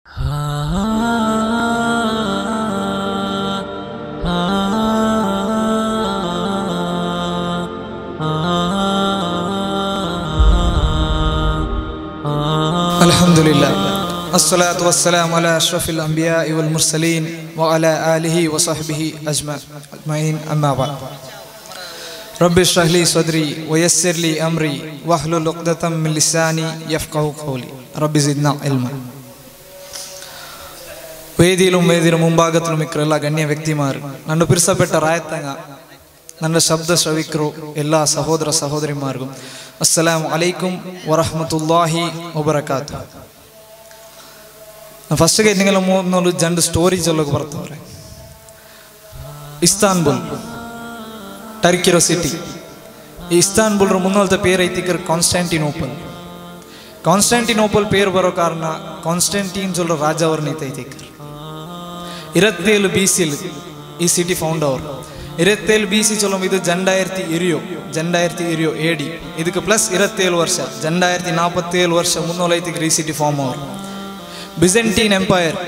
अल्हम्दुलिल्लाह अस्सलातु वस्सलामु अला अशरफिल अंबिया वल मुरसलीन व अला आलिहि व सहबिहि अजमईन अम्मा बाद। रब्बि इश्रह ली सदरी व यस्सिर ली अमरी वहलुल उक़दतम मिन लिसानी यफ़क़हू क़ौली रब्बि ज़िदना इल्मा। വേദിയിലും ಮುಂಭಾಗത്തിലും ಇಕ್ಕರ ಎಲ್ಲ ಗಣ್ಯ ವ್ಯಕ್ತಿಮಾರು, ನನ್ನ ಪಿರಿಸಪೆಟ್ಟ ರಾಯತಂಗ, ನನ್ನ ಶಬ್ದ ಶ್ರವಿಕರು ಎಲ್ಲ ಸಹೋದರ ಸಹೋದರಿಮಾರ್ಗು ಅಸ್ಸಲಾಮು ಅಲೈಕುಂ ವರಹಮತುಲ್ಲಾಹಿ ವಬರಕಾತು. ಫಸ್ಟ್ಗೆ ನಿಂಗೆಲ್ಲ ಮೂರು ಜಂಡು ಸ್ಟೋರಿ ಚೊಲ್ಲೋಕೆ ಬರ್ತವ್ರೆ. ಇಸ್ತಾನ್ಬುಲ್ ಟರ್ಕಿರೋ ಸಿಟಿ. ಈ ಇಸ್ತಾನ್ಬುಲ್ರ ಮುನ್ನೊಲ್ತ ಪೇರು ಐತಿಕರ್ ಕಾನ್ಸ್ಟಾಂಟಿನೋಪಲ್. ಕಾನ್ಸ್ಟಾಂಟಿನೋಪಲ್ ಪೇರು ಬರೋ ಕಾರಣ ಕಾನ್ಸ್ಟಂಟೀನ್ ಚೊಲ್ಲೋ ರಾಜ ಅವ್ರನ್ನ ಐತಿಕರ್ 27 BC ಈ ಸಿಟಿ ಫೌಂಡ್ ಅವರು. 27 BC ಚೊಲ್ಲೋ ಇದು 2020 AD. ಇದಕ್ಕೆ ಪ್ಲಸ್ 27 ವರ್ಷ 2047 ವರ್ಷ ಮುನ್ನೋಲೈತಿಗೆ ಈ ಸಿಟಿ ಫಾರ್ಮ್ ಅವರು. ಬಿಜೆಂಟೀನ್ ಎಂಪೈರ್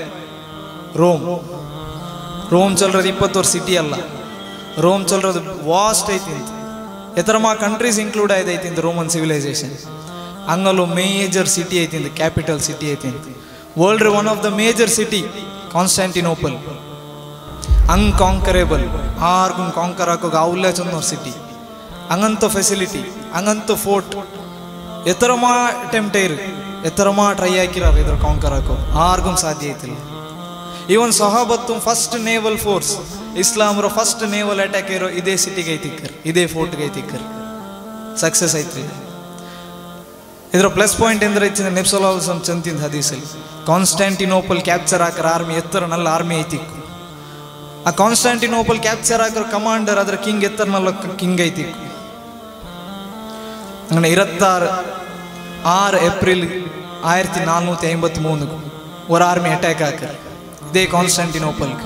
ರೋಮ್ ಚೊಲ್ಲೋದು 20 ವರ್ಷ ಸಿಟಿ ಅಲ್ಲ, ರೋಮ್ ಚೊಲ್ಲೋದು ವಾಸ್ಟ್ ಐತಿ. ಎತ್ತರಮಾ ಕಂಟ್ರೀಸ್ ಇನ್ಕ್ಲೂಡ್ ಆಯ್ತೈತಿ ರೋಮನ್ ಸಿವಿಲೈಸೇಷನ್. ಹಂಗಲ್ಲೂ ಮೇಜರ್ ಸಿಟಿ ಐತಿ, ಕ್ಯಾಪಿಟಲ್ ಸಿಟಿ ಐತಿ. World one of the major city Constantinople. Unconquerable, ಆರ್ಗೂ ಕಾಂಕರ್ ಹಾಕೋಗ ಅವಲ್ಲೇ ಚಂದೋರ್ ಸಿಟಿ. ಹಂಗಂತ ಫೆಸಿಲಿಟಿ, ಹಂಗಂತ ಫೋರ್ಟ್. ಎತ್ತರಮಾ ಅಟೆಂಪ್ಟೇರು, ಎತ್ತರಮಾ ಟ್ರೈ ಹಾಕಿರಾರ ಇದ್ರ ಕಾಂಕರ್ ಹಾಕೋ, ಆರ್ಗೂ ಸಾಧ್ಯ ಐತಿಲ್ಲ. ಇವನ್ ಸಹಾಬತ್ತು ಫಸ್ಟ್ ನೇವಲ್ ಫೋರ್ಸ್, ಇಸ್ಲಾಮ್ರ ಫಸ್ಟ್ ನೇವಲ್ ಅಟ್ಯಾಕ್ ಇರೋ ಇದೇ ಸಿಟಿಗೆ ಐತಿಕ್ಕರ್, ಇದೇ ಫೋರ್ಟ್ಗೆ ಐತಿಕ್ಕರ್. ಸಕ್ಸಸ್ ಐತ್ರಿ. ಇದರ ಪ್ಲಸ್ ಪಾಯಿಂಟ್ ಎಂದ್ರೆ ನೆಬ್ಸೊಲಾಸಂ ಚಂತಿಂದ ಹದೀಸಲ್ಲಿ ಕಾನ್ಸ್ಟಾಂಟಿನೋಪಲ್ ಕ್ಯಾಪ್ಚರ್ ಹಾಕರ ಆರ್ಮಿ ಎತ್ತರ ನಲ್ಲ ಆರ್ಮಿ ಐತಿಕ್ಕು. ಆ ಕಾನ್ಸ್ಟಾಂಟಿನೋಪಲ್ ಕ್ಯಾಪ್ಚರ್ ಹಾಕರ ಕಮಾಂಡರ್ ಅದರ ಕಿಂಗ್ ಎತ್ತರ ನಲ್ಲ ಕಿಂಗ್ ಐತಿಕ್ಕು. അങ്ങനെ 26 ഏപ്രിൽ 1453 ഒരു ആർമി അറ്റാക്ക് ആക്കർ ഇതേ കോൺസ്റ്റാന്റിനോപ്പൽക്ക്.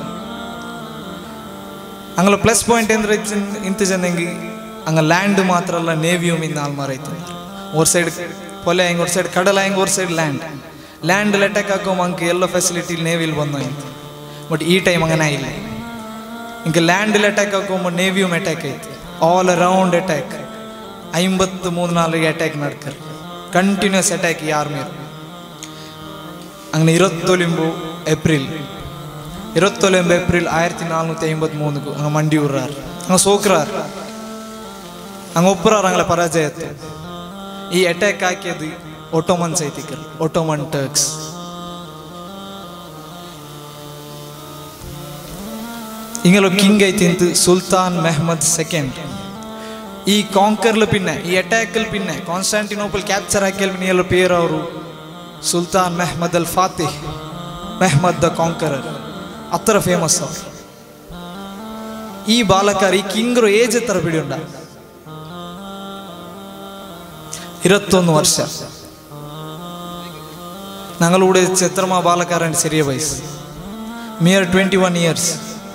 അങ്ങനെ ಪ್ಲಸ್ ಪಾಯಿಂಟ್ ಅಂದ್ರೆ ಇಂತ ಜನಂಗಿ ಹಂಗ ಲ್ಯಾಂಡ್ ಮಾತ್ರ ಅಲ್ಲ, ನೇವಿಯೂ ಮಿಂದ ಆಲ್ಮಾರೈತಿ. ஒரு ಸೈಡ್ ಪೊಲೆ ಹೆಂಗೆ, ஒரு ಸೈಡ್ ಕಡಲ ಹೆಂಗೆ, ஒரு ಸೈಡ್ ಲ್ಯಾಂಡ್ ಅಟ್ಯಾಕ್ ಹಾಕೋ ಅಂಕ ಎಲ್ಲ ಫೆಸಿಲಿಟಿ ನೇವಿಲ್ ಬಂದೋಯ್ತು. ಬಟ್ ಈ ಟೈಮ್ ಹಂಗನೇ ಇಲ್ಲ. ಇಂಕ ಲ್ಯಾಂಡ್ ಅಟ್ಯಾಕ್ ಹಾಕೋ ನೇವಿಯೂ ಅಟ್ಯಾಕ್ ಐತಿ. ಆಲ್ ಅರೌಂಡ್ ಅಟ್ಯಾಕ್ 53-4 ಅಟ್ಯಾಕ್ ನಡ್ಕರ್, ಕಂಟಿನ್ಯೂಸ್ ಅಟ್ಯಾಕ್ ಈ ಆರ್ಮಿ. അങ്ങനെ 27 ഏപ്രിൽ 1453 അങ്ങ് ಮಂಡಿ ಊರ್ರಾರ್, അങ്ങ് ಸೋಕ್ರಾರ್, അങ്ങ് ಒಪ್ಪರಾರ್, ಅಂಗಳ ಪರಾಜಯ ಆಯ್ತು. ಈ ಅಟ್ಯಾಕ್ ಹಾಕಿയത് ಒಟೋಮನ್ಸ್ ಐತಿಕರ್, ಒಟೋಮನ್ ಟರ್ಕ್ಸ್. ಇಂಗಲೋ ಕಿಂಗ್ ಐತಿಂತು ಸುಲ್ತಾನ್ ಮೆಹಮದ್ ಸೆಕೆಂಡ್. ಈ ಕಾಂಕರ್ಲು ಪಿನ್ನೆ, ಈ ಅಟ್ಯಾಕಲ್ ಪಿನ್ನೆ, ಕಾನ್ಸ್ಟಾಂಟಿನೋಪಲ್ ಕ್ಯಾಪ್ಚರ್ ಹಾಕಿಲ್ ಪಿನ್ನೆಲ್ಲ ಪೇರು ಅವರು Sultan Mehmed al Fatih, Mehmed the conqueror. ಅತ್ತರ ಫೇಮಸ್ ಅವರು. ಈ ಬಾಲಕರ್, ಈ ಕಿಂಗ್ರು ಏಜ್ ಎತ್ತರ ಬಿಡಿಯುಂಡ 21 ವರ್ಷ. ഞങ്ങളുടെ ചിത്രമാ ബാലക്കാരൻ ചെറിയ വയസ്സ്, മിയർ 21 ഇയേഴ്സ്.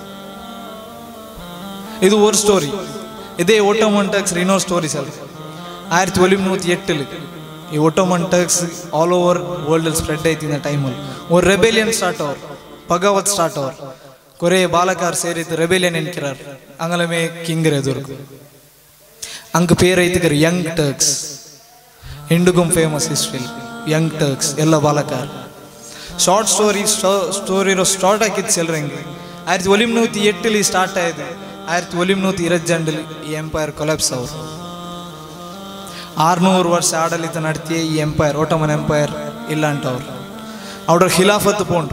ഇത് ഒരു സ്റ്റോറി. ഇതേ ഓട്ടോമൻ ടർക്സ് ಇನ್ನೊಂದು ಸ್ಟೋರಿ ಸರ್. 1708 ಈ Ottoman Turks all over world spread ಐತಿನ ಟೈಮಲ್ಲಿ ಒಂದು ರೆಬೆಲಿಯನ್ ಸ್ಟಾರ್ಟ್ ಅವ್ರು, ಭಗವತ್ ಸ್ಟಾರ್ಟ್ ಅವ್ರು. ಕೊರೆ ಬಾಲಕಾರ್ ಸೇರಿದ್ದು ರೆಬೆಲಿಯನ್ ಎನ್ಕಿರಾರ್. ಅಂಗಲ ಮೇ ಕಿಂಗ್ ಎದುರ್ಗು ಅಂಕ ಪೇರ್ ಐತಿಗರ್ ಯಂಗ್ ಟರ್ಕ್ಸ್. ಹಿಂಡುಗುಂ ಫೇಮಸ್ ಹಿಸ್ಟ್ರಿ ಯಂಗ್ ಟರ್ಕ್ಸ್ ಎಲ್ಲ ಬಾಲಕಾರ್. ಶಾರ್ಟ್ ಸ್ಟೋರಿರೋ ಸ್ಟಾರ್ಟ್ ಹಾಕಿದ್ದು ಸೆಲ್ರಂಗೆ 1708 ಸ್ಟಾರ್ಟ್ ಆಯ್ತು. 1722 ಈ ಎಂಪೈರ್ ಕೊಲಾಪ್ಸ್ ಅವರು. 600 ವರ್ಷ ಆಡಳಿತ ನಡ್ತಿಯೇ ಈ ಎಂಪೈರ್, ಓಟೋಮನ್ ಎಂಪೈರ್ ಇಲ್ಲ ಅಂಟವ್ರು. ಅವ್ರ ಖಿಲಾಫತ್ ಪೋಂಡು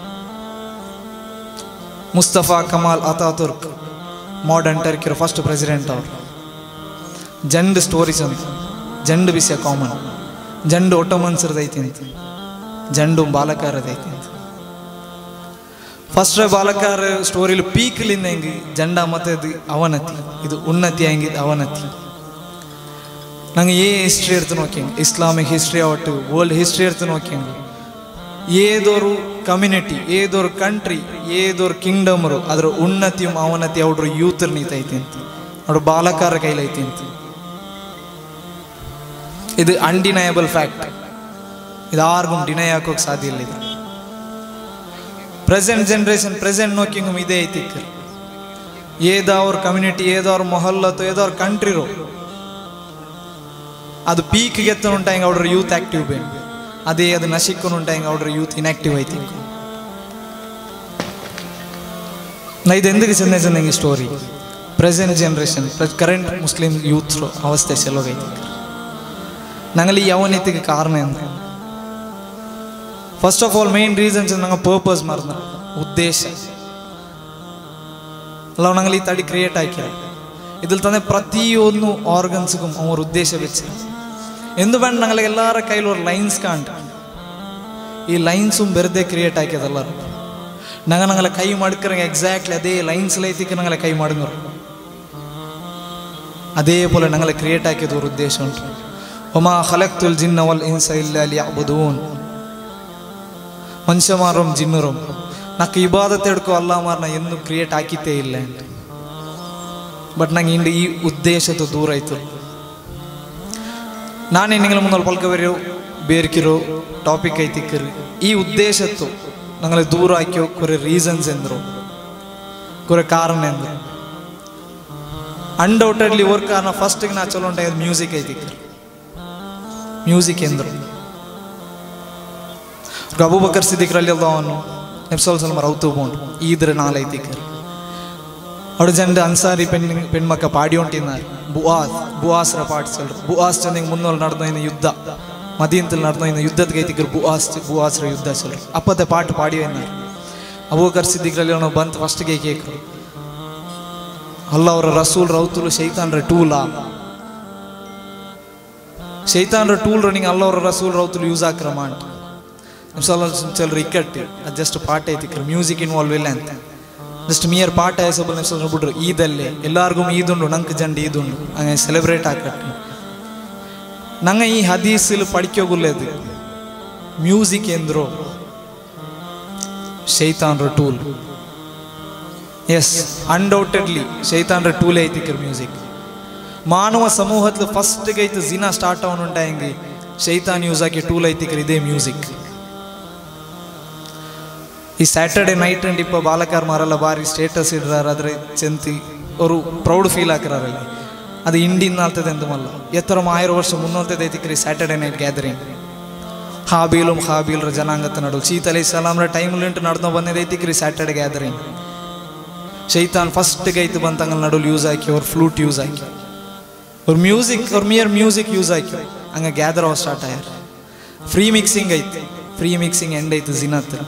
ಮುಸ್ತಫಾ ಕಮಾಲ್ ಅತಾತುರ್ಕ್, ಮಾಡರ್ನ್ ಟರ್ಕಿರೋ ಫಸ್ಟ್ ಪ್ರೆಸಿಡೆಂಟ್ ಅವರು. ಜಂಡ್ ಸ್ಟೋರೀಸ್ ಅಂತ, ಜಂಡು ವಿಷಯ ಕಾಮನ್. ಜಂಡು ಒಟೋಮನ್ಸರ್ದೈತಿ ಅಂತ, ಜಂಡು ಬಾಲಕಾರದೈತಿ ಅಂತ. ಫಸ್ಟ್ ಬಾಲಕಾರ ಸ್ಟೋರಿಲಿ ಪೀಕ್ಲಿಂದ ಹೆಂಗೆ ಜಂಡ ಮತ್ತದು ಅವನತಿ, ಇದು ಉನ್ನತಿ ಹೆಂಗಿದ್ದು ಅವನತಿ. ನಂಗೆ ಹಿಸ್ಟ್ರಿ ಇರ್ತು ನೋಕ್ಯಂಗೆ, ಇಸ್ಲಾಮಿಕ್ ಹಿಸ್ಟ್ರಿ ಅವಟ್ಟು ವರ್ಲ್ಡ್ ಹಿಸ್ಟ್ರಿ ಇರ್ತು ನೋಕ್ಯಂಗೆ. ಏದೋರು ಕಮ್ಯುನಿಟಿ, ಏದೋರು ಕಂಟ್ರಿ, ಏದೋರು ಕಿಂಗ್ಡಮ್ರು ಅದರ ಉನ್ನತಿಯು ಅವನತಿ ಅವ್ರ ಯೂತ್ರ್ ನಿಂತೈತಿ ಅಂತ, ಅವ್ರ ಬಾಲಕಾರ ಕೈಲೈತಿ ಅಂತ. ಇದು ಅನ್ಡಿನಯಬಲ್ ಫ್ಯಾಕ್ಟ್. ಇದು ಯಾರಿಗೂ ಡಿನೈ ಹಾಕೋಕೆ ಸಾಧ್ಯ ಇಲ್ಲ. ಇದು ಪ್ರೆಸೆಂಟ್ ಜನ್ರೇಷನ್ ಪ್ರೆಸೆಂಟ್ ನೋಕಿಂಗ್ ಇದೇ ಐತಿಕ್ ಏದವ್ರ ಕಮ್ಯುನಿಟಿ ಏದವ್ರ ಮೊಹಲ್ಲತ್ತು ಏದವ್ರ ಕಂಟ್ರಿರೋ ಅದು ಪೀಕ್ಗೆ ಎತ್ತನುಂಟ ಹಿಂಗೆ ಅವ್ರ ಯೂತ್ ಆಕ್ಟಿವ್ ಬೇನ್ ಅದೇ ಅದು ನಶಿಕ್ಕನುಂಟ ಹಿಂಗೆ ಅವ್ರ ಯೂತ್ ಇನ್ಆಕ್ಟಿವ್ ಐತಿ ನಾ ಇದು ಎಂದಿಗೆ ಚೆಂದ ಚೆಂದಂಗೆ story present generation current Muslim youth ಅವಸ್ಥೆ ಚೆಲೋಗೈತಿ ನಂಗಲ್ಲಿ ಯಾವನೈತಿಗೆ ಕಾರಣ ಅಂದ್ರೆ first of all main reasons ನಂಗೆ ಪರ್ಪಸ್ ಮಾರ್ದ ಉದ್ದೇಶ ಅಲ್ಲ ನಂಗಲ್ಲಿ ತಡಿ ಕ್ರಿಯೇಟ್ ಆಯ್ಕೆ ಇದ್ರಲ್ಲಿ ತಂದೆ ಪ್ರತಿಯೊಂದು ಆರ್ಗನ್ಸ್ಗೂ ಅವ್ರ ಉದ್ದೇಶ ವೆಚ್ಚ ಎಂದು ಬಂದು ನಂಗೆ ಎಲ್ಲರ ಕೈಲಿ ಅವ್ರ ಲೈನ್ಸ್ ಕಾಣ್ಟ ಈ ಲೈನ್ಸು ಬೆರೆದೇ ಕ್ರಿಯೇಟ್ ಆಯ್ಕದಲ್ಲರು ನಂಗೆ ಕೈ ಮಾಡ್ಕರಂಗೆ ಎಕ್ಸಾಕ್ಟ್ಲಿ ಅದೇ ಲೈನ್ಸ್ ಐತಿಕ್ಕೆ ನಂಗೆ ಕೈ ಮಾಡಿದ್ರು ಅದೇ ಪೋಲೆ ನಂಗೆ ಕ್ರಿಯೇಟ್ ಆಕಿದ ಅವ್ರ ಉದ್ದೇಶ ಉಂಟು ಒಮಾ ಖಲಕ್ತುಲ್ ಜಿನ್ನ ವಲ್ ಇನ್ಸ ಇಲ್ಲಾ ಲಿಯಅ್ಬುದೂನ್ ಮನುಷ್ಯ ಮಾರಂ ಜಿನ್ನರಂ ನಾಕು ಇಬಾದತ್ ಎಡ್ಕೋ ಅಲ್ಲ ಮಾರ್ ನಾ ಎಂದು ಕ್ರಿಯೇಟ್ ಆಕಿತ್ತೇ ಇಲ್ಲ ಅಂತ ಬಟ್ ನಂಗೆ ಇಂದು ಈ ಉದ್ದೇಶದ ದೂರ ಆಯ್ತು ನಾನೇ ನಿಂಗೆ ಮುಂದೆ ಪಲ್ಕ ಬೇರ್ಕಿರೋ ಟಾಪಿಕ್ ಐತಿಕ್ಕರಿ ಈ ಉದ್ದೇಶತ್ತು ನಂಗೆ ದೂರ ಹಾಕಿ ಕೊರೆ ರೀಸನ್ಸ್ ಎಂದರು ಕೊರೆ ಕಾರಣ ಎಂದರು ಅನ್ಡೌಟೆಡ್ಲಿ ಓರ್ ಕಾರಣ ಫಸ್ಟಿಗೆ ನಾ ಚಲೋ ಉಂಟಾಗ ಮ್ಯೂಸಿಕ್ ಐತಿಕ್ಕರಿ ಮ್ಯೂಸಿಕ್ ಎಂದರು ಅಬೂಬಕರ್ ಸಿದ್ದಿಕ್ರಲ್ಲಿ ಅವನು ನೆಪ್ಸಲ್ ರೌತು ಬೋಂಡು ಈದ್ರೆ ನಾಲೈತಿಕ್ಕರಿ ಅವ್ರ ಜನ ಅನ್ಸಾರಿ ಪೆಣ್ಮಕ್ಕ ಪಾಡಿ ಹೊಂಟಿದ್ದಾರೆ ಬುಆಸ್ರ ಪಾಡ್ಸಲ್ರು ಬುಆಸ್ ಚಂದಿಗೆ ಮುನ್ನೋಲ್ ನಡೆದ ಯುದ್ಧ ಮದೀನದಲ್ಲಿ ನಡೆದ ಯುದ್ಧದ ಗೈತಿದ್ರು ಬುಆಸ್ರ ಯುದ್ಧ ಚಲ್ರು ಅಪ್ಪತ್ತೆ ಪಾಟು ಪಾಡಿ ಏನಾರು ಅಬೂಬಕರ್ ಸಿದ್ದಿಕ್ರಲ್ಲಿ ಅವನು ಬಂತು ಫಸ್ಟ್ಗೆ ಕೇಕ್ರು ಅಲ್ಲ ಅವರ ರಸೂಲ್ ರೌತುಲು ಶೈತಾನ್ರ ಟೂಲಾ ಶೈತಾನ್ರ ಟೂಲ್ ರನ್ನಿಂಗ್ ಅಲ್ಲ ಅವರ ರಸೂಲ್ ರೌತುಲು ಯೂಸ್ ಆಕ್ರಮ ಅಂತ ಚಲ್ರು ಇಕ್ಕಟ್ಟು ಅದು ಜಸ್ಟ್ ಪಾಠ ಐತಿಕ್ರು ಮ್ಯೂಸಿಕ್ ಇನ್ವಾಲ್ವ್ ಇಲ್ಲ ಅಂತ ಜಸ್ಟ್ ಮಿಯರ್ ಪಾಠ ಹೆಸಬಲ್ ನೆಪ್ಸಲ್ ಬಿಡ್ರು ಈದಲ್ಲೇ ಎಲ್ಲಾರ್ಗೂ ಈದುಂಡು ನಂಗೆ ಜಂಡು ಈದುಂಡು ಹಂಗೆ ಸೆಲೆಬ್ರೇಟ್ ಆಕಟ್ಟು ನಂಗೆ ಈ ಹದೀಸಲ್ಲಿ ಪಡಿಕೋಗುಲ್ಲದು ಮ್ಯೂಸಿಕ್ ಎಂದ್ರು ಶೈತಾನ್ರ ಟೂಲ್ ಎಸ್ ಅನ್ಡೌಟೆಡ್ಲಿ ಶೈತಾನ್ರ ಟೂಲ್ ಐತಿಕ್ರು ಮ್ಯೂಸಿಕ್ ಮಾನವ ಸಮೂಹದ ಫಸ್ಟ್ಗೆ ಐತೆ ಜಿನಾ ಸ್ಟಾರ್ಟ್ ಅವನುಂಟ ಹೆಂಗೆ ಶೈತಾನ್ ಯೂಸ್ ಆಗಿ ಟೂಲ್ ಐತಿಕ್ರು ಇದೇ ಮ್ಯೂಸಿಕ್ ಈ ಸ್ಯಾಟರ್ಡೆ ನೈಟ್ ಅಂಡ್ ಇಪ್ಪ ಬಾಲಕರ್ಮಾರೆಲ್ಲ ಬಾರಿ ಸ್ಟೇಟಸ್ ಇಡ್ರಾರ ಅದ್ರ ಚೆಂತಿ ಅವರು ಪ್ರೌಡ್ ಫೀಲ್ ಹಾಕಿರಾರಲ್ಲ ಅದು ಇಂಡಿನ ಆಗ್ತದೆ ಅಂತ ಮಲ್ಲ ಎತ್ತರ 1000 ವರ್ಷ ಮುನ್ನೋರ್ತದೆ ಐತಿಕ್ರಿ ಸ್ಯಾಟರ್ಡೆ ನೈಟ್ ಗ್ಯಾದರಿಂಗ್ ಹಾಬೀಲ್ರ ಜನಾಂಗತ ನಡು ಚೀತ್ ಅಲೈಹಿಸ್ಸಲಾಮ್ರ ಟೈಮ್ಲಿಂಟು ನಡೆದು ಬಂದಿದ್ದು ಐತಿಕ್ರಿ ಸ್ಯಾಟರ್ಡೆ ಗ್ಯಾದರಿಂಗ್ ಶೈತಾನ್ ಫಸ್ಟ್ಗೆ ಐತು ಬಂತಂಗಲ್ ನಡುಲ್ ಯೂಸ್ ಹಾಕಿ ಅವ್ರ ಫ್ಲೂಟ್ ಯೂಸ್ ಹಾಕಿ ಅವ್ರ ಮಿಯರ್ ಮ್ಯೂಸಿಕ್ ಯೂಸ್ ಹಾಕಿ ಹಂಗೆ ಗ್ಯಾದರ್ ಅವ ಸ್ಟಾರ್ಟ್ ಆಗ್ಯಾರ ಫ್ರೀ ಮಿಕ್ಸಿಂಗ್ ಐತಿ ಫ್ರೀ ಮಿಕ್ಸಿಂಗ್ ಎಂಡ್ ಐತೆ ಜಿನತ್ರ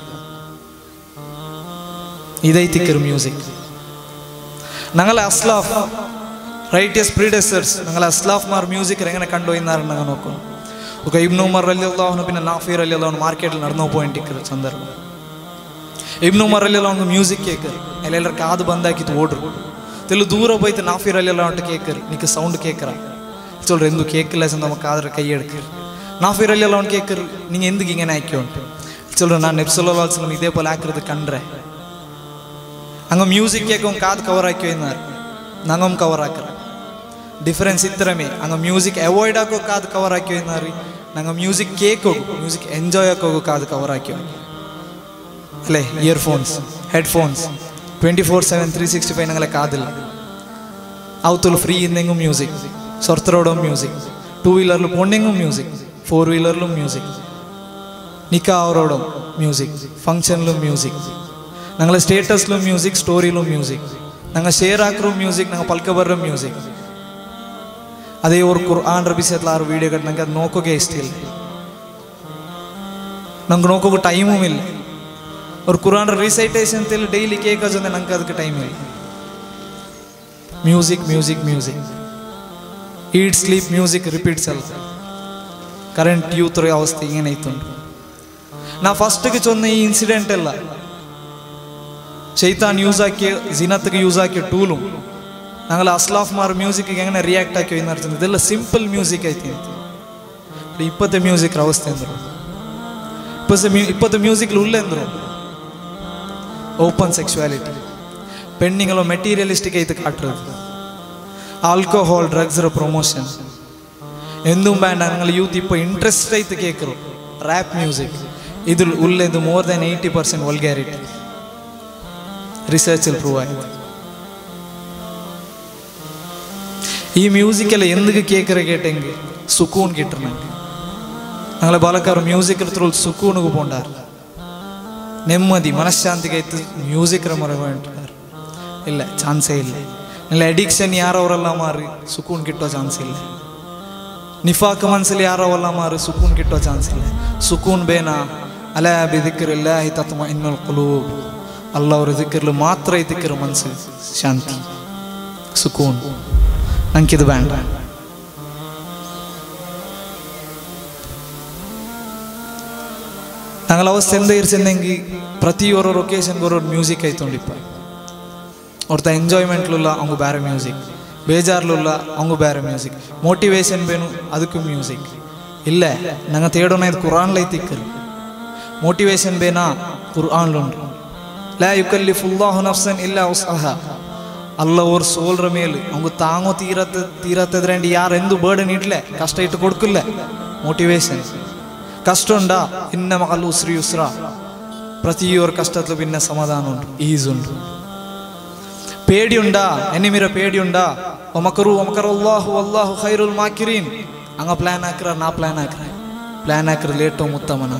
ಇದೈತಿಕ್ಕರು ಮ್ಯೂಸಿಕ್ ನಂಗಲ್ಲ ಅಸ್ಲಾಫ್ ರೈಟಿಯಸ್ ಪ್ರೀಡೆಸರ್ಸ್ ನಂಗಲ್ಲ ಅಸ್ಲಾಫ್ ಮಾರ್ ಮ್ಯೂಸಿಕ್ ಹೆಂಗನೆ ಕಂಡು ಹೋಯ್ನಾರ ನಂಗೆ ನೋಕು ఒక ಇಬ್ನು ಉಮರ್ ರಲಿಯಲ್ಲಾಹು ಅನ್ಹು ಪಿನ್ನ ನಾಫಿ ರಲಿಯಲ್ಲಾಹು ಅನ್ಹು ಮಾರ್ಕೆಟಲ್ಲಿ ನಡೆದು ಪಾಯಿಂಟ್ ಇಕ್ಕರು ಸಂದರ್ಭ ಇಬ್ನು ಉಮರ್ ರಲಿಯಲ್ಲಾಹು ಅನ್ಹು ಮ್ಯೂಸಿಕ್ ಕೇಕರು ಎಲ್ಲೆಲ್ಲರ ಕಾದು ಬಂದಾಕಿತ್ತು ಓಡ್ರು ತೆಲು ದೂರ ಹೋಯ್ತು ನಾಫಿ ರಲಿಯಲ್ಲಾಹು ಅನ್ಹು ಕೇಕರು ನಿಕ್ಕೆ ಸೌಂಡ್ ಕೇಕರ ಚೊಲ್ರು ಎಂದು ಕೇಕಿಲ್ಲ ನಮ್ಮ ಕಾದ್ರ ಕೈ ಎಡ್ಕರು ನಾಫಿ ರಲಿಯಲ್ಲಾಹು ಅನ್ಹು ಕೇಕರು ನಿಂಗೆ ಎಂದಿಗೆ ಹಿಂಗೇನೆ ಹಾಕಿ ಉಂಟು ಚೊಲ್ರು ನಾನು ನಬಿ ಸಲ್ಲಲ್ಲಾಹು ಅಲೈಹಿ ವಸಲ್ಲಂ ಇದೇ ಪೋಲೆ ಹಾಕಿರೋದು ಕಂಡ್ರೆ ಹಂಗ ಮ್ಯೂಸಿಕ್ ಕೇಕ ಒಂದು ಕಾದು ಕವರ್ ಹಾಕಿ ಏನಾರು ನಂಗೊಮ್ಮೆ ಕವರ್ ಹಾಕರ ಡಿಫ್ರೆನ್ಸ್ ಇತ್ತರಮೇ ಹಂಗ ಮ್ಯೂಸಿಕ್ ಅವಾಯ್ಡ್ ಹಾಕೋ ಕಾದು ಕವರ್ ಹಾಕಿ ಏನಾರಿ ನಂಗೆ ಮ್ಯೂಸಿಕ್ ಕೇಕ್ ಹೋಗು ಮ್ಯೂಸಿಕ್ ಎಂಜಾಯ್ ಹಾಕೋಗು ಕಾದು ಕವರ್ ಹಾಕಿ ಅಲ್ಲೇ ಇಯರ್ಫೋನ್ಸ್ ಹೆಡ್ಫೋನ್ಸ್ 24/7 365 ನಂಗೆಲ್ಲ ಕಾದಿಲ್ಲ ಅವತ್ತಲು ಫ್ರೀ ಇಂದೆಂಗು ಮ್ಯೂಸಿಕ್ ಸೊರ್ತರೋಡೋ ಮ್ಯೂಸಿಕ್ 2 ವೀಲರ್ಲು ಪೊಂಡೆಂಗು ಮ್ಯೂಸಿಕ್ 4 ವೀಲರ್ಲು ಮ್ಯೂಸಿಕ್ ನಿಕಾ ಅವರೋಡೋ ಮ್ಯೂಸಿಕ್ ಫಂಕ್ಷನ್ಲು ಮ್ಯೂಸಿಕ್ ನಂಗೆ ಸ್ಟೇಟಸ್ಲು ಮ್ಯೂಸಿಕ್ ಸ್ಟೋರಿಲು ಮ್ಯೂಸಿಕ್ ನಂಗೆ ಶೇರ್ ಹಾಕ್ರು ಮ್ಯೂಸಿಕ್ ನಂಗೆ ಪಲ್ಕ ಬರ್ರ ಮ್ಯೂಸಿಕ್ ಅದೇ ಅವ್ರು ಕುರ್ಆನ್ ರಬಿಸತ್ಲ ಆರು ವೀಡಿಯೋಗಳು ನಂಗೆ ಅದು ನೋಕೋಗೆ ಇಷ್ಟ ಇಲ್ಲ ನಂಗೆ ನೋಕೋಕೆ ಟೈಮೂ ಇಲ್ಲ ಅವ್ರು ಕುರಾನ್ ರಿಸೈಟೇಷನ್ ತಿಳಿ ಡೈಲಿ ಕೇಕ್ ಹಚ್ಚಂದ್ರೆ ನಂಗೆ ಅದಕ್ಕೆ ಟೈಮ್ ಇಲ್ಲ music music music eat sleep music repeats ಅಲ್ಲ ಕರೆಂಟ್ ಯೂತ್ ಅವಸ್ಥೆ ಏನೈತುಂಟು ನಾ ಫಸ್ಟ್ಗೆ ಚೊಂದ ಈ ಇನ್ಸಿಡೆಂಟ್ ಎಲ್ಲ ಶೈತಾನ್ ಯೂಸ್ ಹಾಕಿ ಜಿನತ್ಗೆ ಯೂಸ್ ಹಾಕಿ ಟೂಲು ನಂಗೆಲ್ಲ ಅಸ್ಲಾಫ್ ಮಾರ್ ಮ್ಯೂಸಿಕ್ಗೆ ಹೆಂಗನೆ ರಿಯಾಕ್ಟ್ ಹಾಕಿ ಏನಾರ್ತಂದು ಇದೆಲ್ಲ ಸಿಂಪಲ್ ಮ್ಯೂಸಿಕ್ ಐತಿ ಅಂತ 20 ಮ್ಯೂಸಿಕ್ ಅವಸ್ಥೆ ಅಂದರು 20 ಮ್ಯೂಸಿಕ್ಲು ಉಳ್ಳೆ ಅಂದರು ಓಪನ್ ಸೆಕ್ಸುವಾಲಿಟಿ ಪೆಣ್ಣಿಂಗಲ್ಲ ಮೆಟೀರಿಯಲಿಸ್ಟಿಕ್ ಐತೆ ಕಾಟಿರೋದು ಆಲ್ಕೋಹಾಲ್ ಡ್ರಗ್ಸ್ರ ಪ್ರಮೋಷನ್ ಎಂದೂ ಬ್ಯಾಂಡ್ ನಂಗೆ ಯೂತ್ ಇಂಟ್ರೆಸ್ಟ್ ಐತೆ ಕೇಕರು ರ್ಯಾಪ್ ಮ್ಯೂಸಿಕ್ ಇದು ಉಳ್ಳೆದು more than 80% ವಲ್ಗ್ಯಾರಿಟಿ റിസർച്ചിൽ പ്രൂവ് ആയത്. ഈ മ്യൂസിക്കെല്ലാം എന്തൊക്കെ കേട്ടെങ്കിൽ സുക്കൂൺ കിട്ടണമെങ്കിൽ ഞങ്ങളെ ಬಾಲಕರು ಮ್ಯೂಸಿಕ್ ತ್ರೂ ಸುಕೂನಿಗೆ ಪೋಂಡಾರು, ನೆಮ್ಮದಿ ಮನಃಶಾಂತಿಗೆ ಮ್ಯೂಸಿಕ್ ಮರವಂಟಾರು. ಇಲ್ಲ, ಚಾನ್ಸೇ ಇಲ್ಲ. ಇಲ್ಲ ಅಡಿಕ್ಷನ್ ಯಾರವರೆಲ್ಲ ಮಾರಿ ಸುಕೂನ್ ಕಿಟ್ಟೋ ಚಾನ್ಸ್ ಇಲ್ಲ. ನಿಫಾಕ್ ಮನಸ್ಸಲ್ಲಿ ಯಾರವೆಲ್ಲ ಮಾರಿ ಸುಕೂನ್ ಕಿಟ್ಟೋ ಚಾನ್ಸ್ ಇಲ್ಲ. ಸುಕೂನ್ ಬೇನಾ ಅಲಾ ಬಿದಿಕ್ರಿಲ್ಲಾಹಿ ತತ್ಮಇನ್ನುಲ್ ಕುಲೂಬ್. ಅಲ್ಲಾಹ್ರ ದಿಕ್ರ್ಲು ಮಾತ್ರ ಇದಕ್ಕಿರ ಮನಸ್ಸು ಶಾಂತಿ, ಸುಕೂನ್. ನಂಗಿದು ಬೇಡ. ഞങ്ങൾ അവസ്ഥ എന്താ ഇരിച്ചെങ്കിൽ ಪ್ರತಿ ಓರೋ ಲೊಕೇಶನ್ಗೆ ಓರೋ ಮ್ಯೂಸಿಕ್ ಆಯ್ತುಂಡಿಪ್ಪ. ಅವ್ರದ್ದು ಎಂಜಾಯ್ಮೆಂಟ್ಲುಲ್ಲ ಅವಂಗ ಬೇರೆ ಮ್ಯೂಸಿಕ್, ಬೇಜಾರ್ಲುಲ್ಲ ಅವಂಗ ಬೇರೆ ಮ್ಯೂಸಿಕ್, ಮೋಟಿವೇಶನ್ ಬೇನು ಅದಕ್ಕೂ ಮ್ಯೂಸಿಕ್ ಇಲ್ಲ. ನಂಗೆ ತೇಡೋಣ ಇದು ಕುರಾನ್ಲೈತಿಕ್ಕರು. ಮೋಟಿವೇಶನ್ ಬೇನಾ ಕುರಾನ್ಲುಂಡು. ಲಾ ಯುಕಲ್ಲಿಫುಲ್ಲಾಹು ನಫ್ಸನ್ ಇಲ್ಲಾ ಉಸ್ಅಹಾ. ಅಲ್ಲ ಅವ್ರ ಸೋಲ್ರ ಮೇಲೆ ಅವಂಗ ತಾಂಗೋ ತೀರತ್ತದ್ರೆ ಯಾರು ಎಂದು ಬರ್ಡನ್ ಇಡ್ಲೆ, ಕಷ್ಟ ಇಟ್ಟು ಕೊಡ್ಕಿಲ್ಲ. ಮೋಟಿವೇಶನ್ ಕಷ್ಟ ಉಂಡಾ ಇನ್ನ ಮಗಲ್ ಉಸ್ರಿ ಉಸ್ರ. ಪ್ರತಿಯೊರ ಕಷ್ಟತ್ಲು ಭಿನ್ನ ಸಮಾಧಾನ ಉಂಟು, ಈಸ್ ಉಂಟು. പേടിയുണ്ടാ എനിമിര പേടിയുണ്ടാ ഒമക്കറു ഒമക്കറല്ലാഹു വല്ലാഹു ഖൈറുൽ മാക്കിരീൻ. അങ്ങ പ്ലാൻ ആക്കറ ನಾ ಪ್ಲಾನ್ ಆಕ್ರ ಲೇಟೋ ಮುತ್ತಮನ.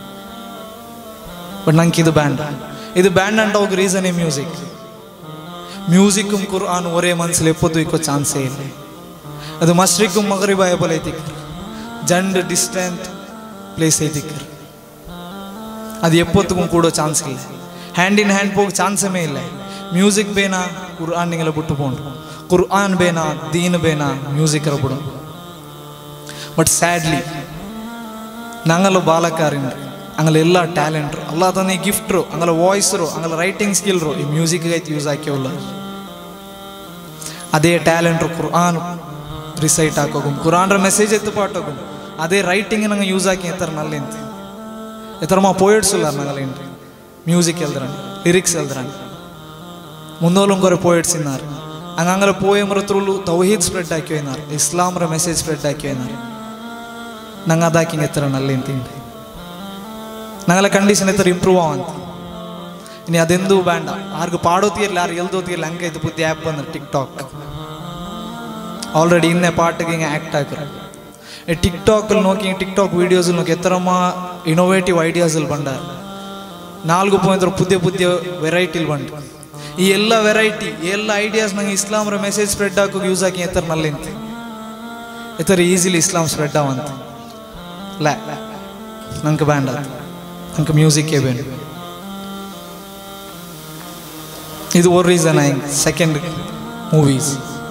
ಬಟ್ ನಂಗೆ ಇದು ಬ್ಯಾಂಡ್ ಅಂಟ ಹೋಗಿ ರೀಸನ್ ಮ್ಯೂಸಿಕ್ಕು ಕುರ್ಆನ್ ಒರೇ ಮನಸ್ಸಲ್ಲಿ ಎಪ್ಪತ್ತು ಇಕ್ಕೋ ಚಾನ್ಸೇ ಇಲ್ಲ. ಅದು ಮಶ್ರಿಕ್ಕು ಮಗರಿಬ ಎಬಲ್ ಐತಿಕ್ಕರ್, ಜಂಡ್ ಡಿಸ್ಟೆಂಟ್ ಪ್ಲೇಸ್ ಐತಿಕ್ಕರ್. ಅದು ಎಪ್ಪತ್ತಕ್ಕೂ ಕೂಡೋ ಚಾನ್ಸ್ ಇಲ್ಲ. ಹ್ಯಾಂಡ್ ಇನ್ ಹ್ಯಾಂಡ್ ಹೋಗಿ ಚಾನ್ಸೇ ಇಲ್ಲ. ಮ್ಯೂಸಿಕ್ ಬೇನಾ ಕುರ್ಆನ್ ನಿಂಗೆಲ್ಲ ಬಿಟ್ಟು ಪೋಂಡು, ಕುರ್ಆನ್ ಬೇನಾ ದೀನ್ ಬೇನಾ ಮ್ಯೂಸಿಕ್ ಬಿಡು. ಬಟ್ ಸ್ಯಾಡ್ಲಿ ഞങ്ങൾ ബാലക്കാരുണ്ട്, അങ്ങനെ എല്ലാ ടാലൻറ്റും അല്ലാ തന്നെ ഗിഫ്റ്ററോ അങ്ങനെ വോയിസറോ അങ്ങനെ റൈറ്റിംഗ് സ്കില്ലറോ ഈ മ്യൂസിക്കായിട്ട് യൂസ് ആക്കിയുള്ള ಅದೇ ಟ್ಯಾಲೆಂಟ್ರು ಕುರ್ಆನ್ ರಿಸೈಟ್ ಹಾಕೋಗು, ಕುರಾನ್ರ ಮೆಸೇಜ್ ಎತ್ತು ಪಾಟೋಗು. ಅದೇ ರೈಟಿಂಗ್ ನಂಗೆ ಯೂಸ್ ಹಾಕಿ ಎತ್ತರ ನಲ್ಲಿಂತ ಎತ್ತರ ಮಾ ಪೋಯಟ್ಸ್ ಇಲ್ಲ ನಂಗಲೇನ್ರಿ. ಮ್ಯೂಸಿಕ್ ಎಲ್ದ್ರಾಂಡ್, ಲಿರಿಕ್ಸ್ ಎಲ್ದ್ರಾಂಡ್. ಮುಂದೋಲಂ ಕೊರೆ ಪೋಯಟ್ಸ್ ಇన్నారు. ಹಂಗಂಗಲ ಪೋಯಮ್ರ ತ್ರೂ ತೌಹೀದ್ ಸ್ಪ್ರೆಡ್ ಹಾಕಿ ಹೋಯ್ನಾರು, ಇಸ್ಲಾಮ್ರ ಮೆಸೇಜ್ ಸ್ಪ್ರೆಡ್ ಹಾಕಿ ಹೋಯ್ನಾರು. ನಂಗೆ ಅದಾಕಿಂಗ್ ಎತ್ತರ ನಲ್ಲಿಂತೀನಿ ನಂಗೆಲ್ಲ ಕಂಡೀಷನ್ ಎತ್ತರ ಇಂಪ್ರೂವ್ ಆವಂತ. ಇനി ಅದೆಂದೂ ಬೇಡ. ಆರ್ಗು ಪಾಡೋತಿರ್ಲಿ ಆರು ಎಲ್ದೋತಿರ್ಲಿ ಹಂಗೆ ಇದು ಬುದ್ಧಿ ಆ್ಯಪ್ ಬಂದ್ರೆ ಟಿಕ್ಟಾಕ್ ಆಲ್ರೆಡಿ ಇನ್ನೇ ಪಾಟಿಗೆ ಹಿಂಗೆ ಆ್ಯಕ್ಟ್ ಹಾಕಿರು. ಟಿಕ್ಟಾಕಲ್ಲಿ ನೋಕಿ ಟಿಕ್ಟಾಕ್ ವೀಡಿಯೋಸಲ್ಲಿ ನೋಕಿ ಎತ್ತರಮ್ಮ ಇನೋವೇಟಿವ್ ಐಡಿಯಾಸಲ್ಲಿ ಬಂಡಾರ. 4 ಪೋಯಿಂಟ್ ಪುದ್ಯ ವೆರೈಟಿಲಿ ಬಂಡು. ಈ ಎಲ್ಲ ವೆರೈಟಿ ಎಲ್ಲ ಐಡಿಯಾಸ್ ನಂಗೆ ಇಸ್ಲಾಮ್ರ ಮೆಸೇಜ್ ಸ್ಪ್ರೆಡ್ ಹಾಕೋಗಿ ಯೂಸ್ ಹಾಕಿ ಎತ್ತರ ನಲ್ಲಿಂತ ಎತ್ತರ ಈಸಿಲಿ ಇಸ್ಲಾಮ್ ಸ್ಪ್ರೆಡ್ ಆವಂತ. ಲ ನಂಗೆ ಬ್ಯಾಂಡ್ ಅದು, ನಂಗೆ ಮ್ಯೂಸಿಕ್ಕೇ ಬೇಡ. ಇದು ஒரு ರೀಸನ್ ಆಯ್ತು. Second movies.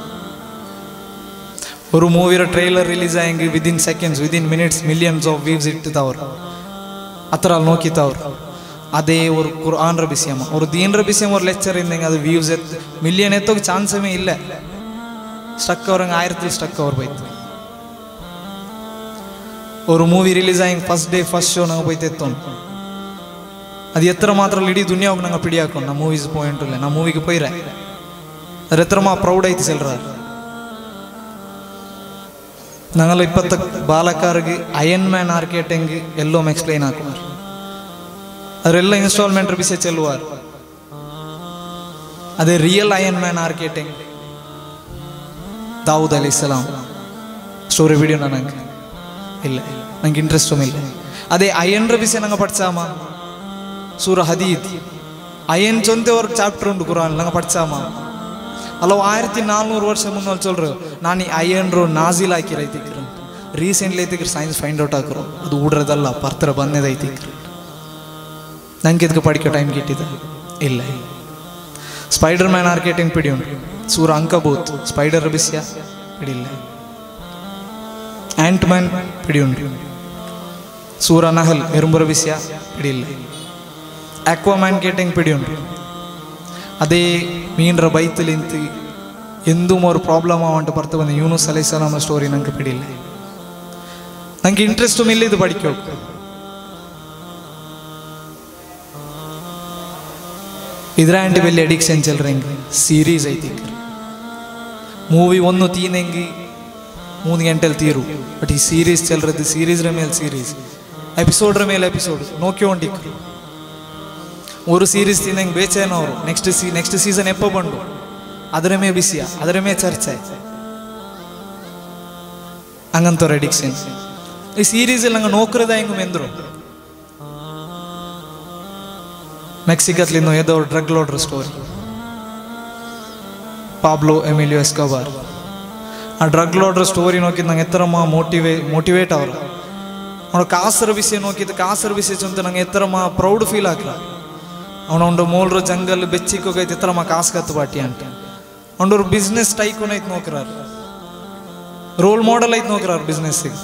ഒരു മൂവിയുടെ ട്രെയിലർ റിലീസ് ആയെങ്കിൽ within seconds within minutes millions of views ഇട്ടിത്തവർ അത്ര നോക്കിത്തവർ. ಅದೇ ஒரு ಕುರ್ಆನ್ರ ವಿಷಯಮ ஒரு ದೀನ್ರ ವಿಷಯಮ ஒரு ಲೆಕ್ಚರ್ ಇಂದಂಗೆ ಅದು ವ್ಯೂಸ್ ಮಿಲಿಯನ್ ಎತ್ತೋಗಿ ಚಾನ್ಸೇ ಇಲ್ಲ. ಸ್ಟಕ್ ಅವ್ರಂಗೆ 1000 ಸ್ಟಕ್ ಅವ್ರು ಬೈತು. ஒரு ಮೂವಿ ರಿಲೀಸ್ ಆಗಿ ಫಸ್ಟ್ ಡೇ ಫಸ್ಟ್ ಶೋ ನಂಗೆ ಬೈತೆ ಎತ್ತೋನು. ಅದು ಎತ್ತರ ಮಾತ್ರ ಇಡೀ ದುನಿಯಾಗ ನಂಗೆ ಪಿಡಿ ಹಾಕೊಂಡು ನಮ್ಮ ಮೂವೀಸ್ ಪಾಯಿಂಟ್ ಇಲ್ಲ. ನಮ್ಮ ಮೂವಿಗೆ ಪೈರ ಅದ್ರ ಎತ್ತರ ಮಾ ಪ್ರೌಡ್ ಐತಿ ಸೆಲ್ರ. ഞങ്ങൾ ഇപ്പോഴത്തെ ബാലക്കാർക്ക് അയൺമാൻ ആർക്കേട്ടെങ്കിൽ എല്ലാം എക്സ്പ്ലെയിൻ ആക്കുവാർ. അവരെല്ലാം ഇൻസ്റ്റാൾമെന്റ് ബിസെ ചെല്ലുവാർ. ಅದೇ real iron man architect Dawood ಅಲೈಹಿಸ್ಸಲಾಂ ಸ್ಟೋರಿ ವಿಡಿಯೋ ನಂಗೆ ಇಲ್ಲ, ನಂಗೆ ಇಂಟ್ರೆಸ್ಟೂ ಇಲ್ಲ. ಅದೇ ಅಯನ್ರ ವಿಷಯ ನಂಗೆ ಪಡ್ಸಾಮ ಸೂರ ಹದೀದ್ ಅಯನ್ ಚೊಂತೆ ಅವ್ರ ಚಾಪ್ಟರ್ ಉಂಟು ಕುರಾನ್ ನಂಗೆ ಪಡ್ಸಾಮ ಅಲ್ಲ 1400 ವರ್ಷ ಮುನ್ನ ಚೊಲ್ರು ನಾನು ಈ ಅಯ್ಯನ್ರು ನಾಜಿಲ್ ಹಾಕಿರ ಐತಿಕ್ರು ರೀಸೆಂಟ್ಲಿ ಐತಿಕ್ರು ಸೈನ್ಸ್ ಫೈಂಡ್ ಔಟ್ ಹಾಕರು ಅದು ಊಡ್ರದಲ್ಲ ಪರ್ತರ ಬಂದದ ಐತಿಕ್ರು. ನಂಗೆ ಇದಕ್ಕೆ ಪಡಿಕೋ ಟೈಮ್ ಕಿಟ್ಟಿದೆ ಇಲ್ಲ. ಸ್ಪೈಡರ್ ಮ್ಯಾನ್ ಆರ್ಕೇಟಿಂಗ್ ಪಿಡಿ ಉಂಟು ಸೂರ ಅಂಕಬೂತ್ ಸ್ಪೈಡರ್ ಬಿಸ್ಯ ಪಿಡಿಲ್ಲ. ಆಂಟ್ ಮ್ಯಾನ್ ಪಿಡಿ ಉಂಟು ಸೂರ ನಹಲ್ ಎರುಂಬರ ಬಿಸ್ಯ ಪಿಡಿಲ್ಲ. ಆಕ್ವಾಮ್ಯಾನ್ ಕೇಟಿಂಗ್ ಪಿಡಿ ಉಂಟು. ಅದೇ ಮೀನ್ರ ಬೈತಲಿಂತ ಎಂದೂ ಮೋರು ಪ್ರಾಬ್ಲಮ್ ಆವಂಟು ಬರ್ತಾ ಬಂದ ಯೂನುಸ್ ಅಲೈಹಿಸ್ಸಲಾಂ ಸ್ಟೋರಿ ನಂಗೆ ಪಿಡಿಲ್ಲ. ನಂಗೆ ಇಂಟ್ರೆಸ್ಟು ಮಿಲ್ಲಿದ್ದು ಪಡಿಕೋ. ಇದ್ರಾಂಟಿ ಬೆಲ್ಲಿ ಅಡಿಕ್ಷನ್ ಚೆಲ್ರಂಗೆ ಸೀರೀಸ್ ಐತಿ. ಮೂವಿ ಒಂದು ತೀನೆಂಗಿ 3 ಗಂಟೆಲಿ ತೀರು. ಬಟ್ ಈ ಸೀರೀಸ್ ಚೆಲ್ರದ್ದು ಸೀರೀಸ್ರ ಮೇಲೆ ಸೀರೀಸ್ ಎಪಿಸೋಡ್ರ ಮೇಲೆ ಎಪಿಸೋಡ್ ನೋಕ್ಯೋ ಹೊಂಟಿಕ್ರು. ഒരു സീരീസ് തിന്നെങ്കിൽ ബേച്ചേനവർ നെക്സ്റ്റ് സീസൺ എപ്പോൾ ಬಂಡು ಅದರ ಮೇ ಬಿಸಿಯ ಅದರ ಮೇ ಚರ್ಚೆ അങ്ങനത്തെ അഡിക്ഷൻ ഈ സീരീസിൽ ഞങ്ങൾ നോക്കുന്നതായെങ്കും എന്തൊരു മെക്സിക്കത്തിൽ നിന്ന് ഏതോ ഒരു drug lord story Pablo Emilio Escobar ആ ഡ്രഗ് ലോഡർ സ്റ്റോറി നോക്കി ನಂಗೆ ಎತ್ತರಮ ಮೋಟಿವೇಟ್ ಅವರ ಅವನ ಕಾಸರ ವಿಷಯ ನೋಕಿದ್ದು ಕಾಸರ ವಿಷಯ ಚಂತ ನಂಗೆ ಎತ್ತರಮ ಪ್ರೌಡ್ ಫೀಲ್ ಆಗ್ರ ಅವನೊಂದು ಮೂಲ್ರ ಜಂಗಲ್ ಬೆಚ್ಚಿಕೋಗೈತೆ ಎತ್ತರಮ ಕಾಸು ಕತ್ತು ಬಾಟಿ ಅಂತ ಅವನೊಂದು ಬಿಸ್ನೆಸ್ ಟೈಕೋನ್ ಐತೆ ನೋಕ್ರಾರ ರೋಲ್ ಮಾಡೆಲ್ ಐತೆ ನೋಕ್ರಾರ ಬಿಸ್ನೆಸ್ಸಿಗೆ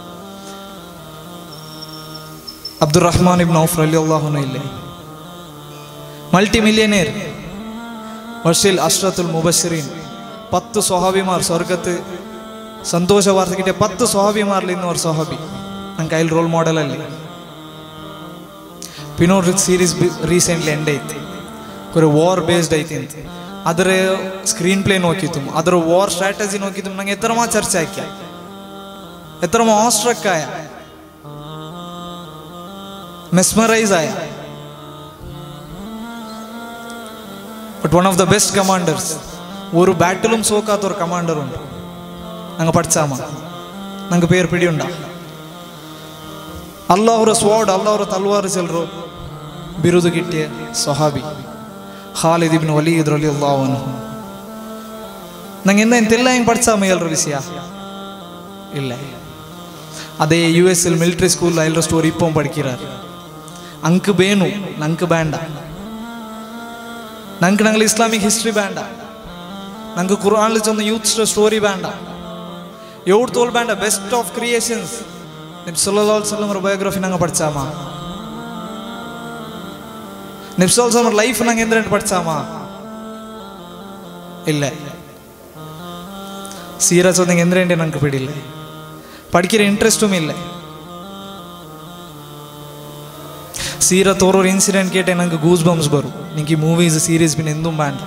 ಅಬ್ದುಲ್ ರಹಮಾನ್ ಇಬ್ನ್ ಔಫ್ ರಲಿಯಲ್ಲಾಹು ಇಲ್ಲೇ മൾട്ടി മില്യനേർ വർഷിൽ അഷ്റത്തുൽ മുബശ്ശിരീൻ 10 സ്വഹാബിമാർ സ്വർഗത്ത് സന്തോഷ വാർത്ത കിട്ടിയ 10 സ്വഹാബിമാരിൽ ഇന്ന് ഒരു സ്വഹാബി ನಂಗೆ ಕೈಲಿ ರೋಲ್ ಮಾಡೆಲಲ್ಲಿ ಪಿನೋರ್ ಸೀರೀಸ್ ರೀಸೆಂಟ್ಲಿ ಎಂಡ್ ಐತಿ ಕೊರೆ ವಾರ್ ಬೇಸ್ಡ್ ಐತಿ ಅಂತ ಅದರ ಸ್ಕ್ರೀನ್ ಪ್ಲೇ ನೋಕಿತ್ತು ಅದರ ವಾರ್ ಸ್ಟ್ರಾಟಜಿ ನೋಕಿತ್ತು ನಂಗೆ ಎತ್ತರಮಾ ಚರ್ಚೆ ಹಾಕ್ಯ ಎತ್ತರಮಾ ಆಸ್ಟ್ರಕ್ ಆಯ ಮೆಸ್ಮರೈಸ್ ಆಯ but one of the best commanders ഒരു ബാറ്റിലും സോക്കാത്തൊരു കമാൻഡറുണ്ട് ഞങ്ങൾ പഠിച്ചാമ ഞങ്ങൾക്ക് പേര് പിടിയുണ്ട അള്ളാഹുര സ്വാഡ് അള്ളാഹുര തൽവാർ ചെല്ലറു ബിരുദ് കിട്ടിയ സ്വഹാബി ഖാലിദ് ഇബ്നു വലീദ് റളിയല്ലാഹു അൻഹു ഞങ്ങൾ എന്തെല്ല ಹೆಂಗೆ പഠിച്ചാമ ಎಲ್ಲರ ವಿಷಯ ಇಲ್ಲ ಅದೇ US ಮಿಲಿಟರಿ ಸ್ಕೂಲ್ ಎಲ್ಲರ ಸ್ಟೋರಿ ಇಪ್ಪom പഠിக்கிறார் ಅಂಕ್ ಬೇನು ನಂക്ക് ಬೇಂಡ ನಂಗೆ ഞങ്ങൾ ഇസ്ലാമിക് ഹിസ്റ്ററി ಬೇಂಡ ನಂಗೆ ഖുർആനിൽ ചെന്ന യൂത്ത് സ്റ്റോറി ಬೇಂಡ എവിടെ തോൽ ಬೇಂಡ ಬೆಸ್ಟ್ ಆಫ್ ಕ್ರಿಯೇಷನ್ಸ್ നബി സല്ലല്ലാഹു അലൈഹി വസല്ലം ബയോഗ്രഫി ഞങ്ങൾ പഠിച്ചാമ നബി സല്ലല്ലാഹു അലൈഹി വസല്ലം ലൈഫ് ഞങ്ങൾ എന്തിനാണ് പഠിച്ചാമ ഇല്ല സീറ ചൊന്നെങ്കിൽ എന്തിനാണ് ഞങ്ങൾക്ക് പിടിയില്ല പഠിക്കുന്ന ഇൻട്രസ്റ്റും ഇല്ല സീറ തോറൊരു ഇൻസിഡൻറ്റ് കേട്ടെ ഞങ്ങൾക്ക് ഗൂസ് ബംസ് ബറും എനിക്ക് ഈ മൂവീസ് സീരീസ് പിന്നെ എന്തും വേണ്ട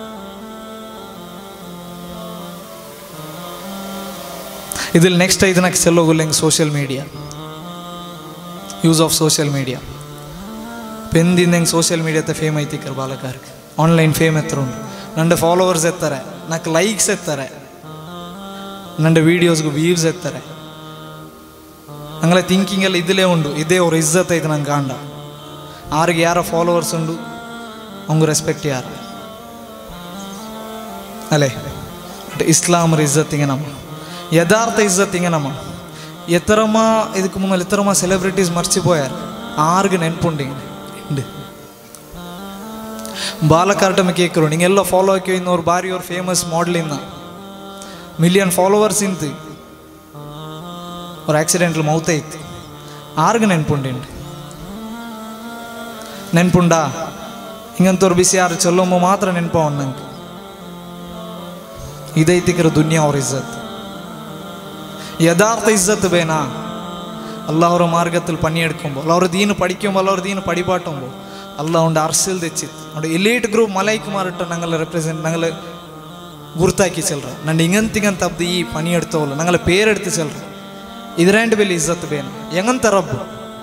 ഇതിൽ നെക്സ്റ്റ് ಐದು నాకు చెల్లೋగుల్ಲೆಂಗೆ social media use of social media ಪೆಂದಿಂದೆಂಗೆ ಸೋಷಿಯಲ್ ಮೀಡಿಯಾത്തെ ಫೇಮ್ ಐತಿಕ್ಕರು ಬಾಲಕಾರ್ಗೆ ಆನ್ಲೈನ್ ಫೇಮ್ ಎತ್ತರ ಉಂಟು ನನ್ನ ಫಾಲೋವರ್ಸ್ ಎತ್ತಾರೆ నాకు ಲೈಕ್ಸ್ ಎತ್ತಾರೆ ನನ್ನ ವೀಡಿಯೋಸ್ಗೂ ವ್ಯೂಸ್ ಎತ್ತಾರೆ അങ്ങനെ തിങ്കിങ് ಎಲ್ಲ ഇതിലേ ಉಂಟು ಇದೇ ಅವ್ರ ಇಜ್ಜತ್ ಐತೆ ನಂಗೆ ಕಾಂಡ ಆರಿಗೆ ಯಾರ ಫಾಲೋವರ್ಸ್ ಉಂಟು ಅವ್ಗೆ ರೆಸ್ಪೆಕ್ಟ್ ಯಾರು ಅಲ್ಲೇ ಇಸ್ಲಾಮರ ಇಜ್ಜತ್ತಿಗೆ ನಮ್ಮ యథార్థ ఇజ్జత్ ఇంగనమ్మ ఎత్తరమా ఇదికి ముందు ఎత్తరమా సెలబ్రిటీస్ మర్చిపోయారు ఆరుగు నెనపుండి ಬಾಲಕಾರ್ಟಮ ಕೇಕರು ನಿಂಗೆಲ್ಲ ಫಾಲೋ ಹಾಕಿ ಇನ್ನೊರು ಬಾರಿ ಅವ್ರು ಫೇಮಸ್ ಮಾಡೆಲ್ ಇನ್ನ ಮಿಲಿಯನ್ ಫಾಲೋವರ್ಸ್ ಇಂತು ಅವ್ರ ಆಕ್ಸಿಡೆಂಟ್ಲು ಮೌತ ಇತ್ತು ಆರುgu ನೆನಪುಂಡಿ ನೆನಪುಂಡಾ ಹಿಂಗಂತವ್ರು ಬಿಸಿ ಯಾರು ಚೊಲ್ಲೊಮ್ಮ ಮಾತ್ರ ನೆನಪವ ನಂಗೆ ಇದೈತಿಕರ ದುನಿಯಾ ಅವ್ರ ಇಜ್ಜತ್ യഥാർത്ഥ ഇസ്സത്ത് വേനാ അള്ളാഹുടെ മാർഗത്തിൽ പണിയെടുക്കുമ്പോൾ അള്ളാഹുടെ ദീന് പഠിക്കുമ്പോൾ അള്ളാഹുടെ ദീന് പഠിപ്പാട്ടുമ്പോൾ അള്ളാഹുണ്ട് അർസിൽ തെച്ചിത്ത് അവിടെ എലീറ്റ് ഗ്രൂപ്പ് മലൈക്കുമാറിട്ട് ഞങ്ങൾ റെപ്രസെൻറ്റ് ഞങ്ങൾ ಗುರ್ತಾಕಿ ಚೆಲ್ರ ನಂದು ಹಿಂಗಂತಿಗಂತ ಹಬ್ದು ಈ ಪನಿ ಎಡ್ತವಲ್ಲ ನಂಗಲ್ಲ ಪೇರೆಡ್ತು ಚೆಲ್ರ ಇದರಂಟು ಬೆಲೆ ಇಜ್ಜತ್ ಬೇನ ಹೆಂಗಂತ ರಬ್ಬು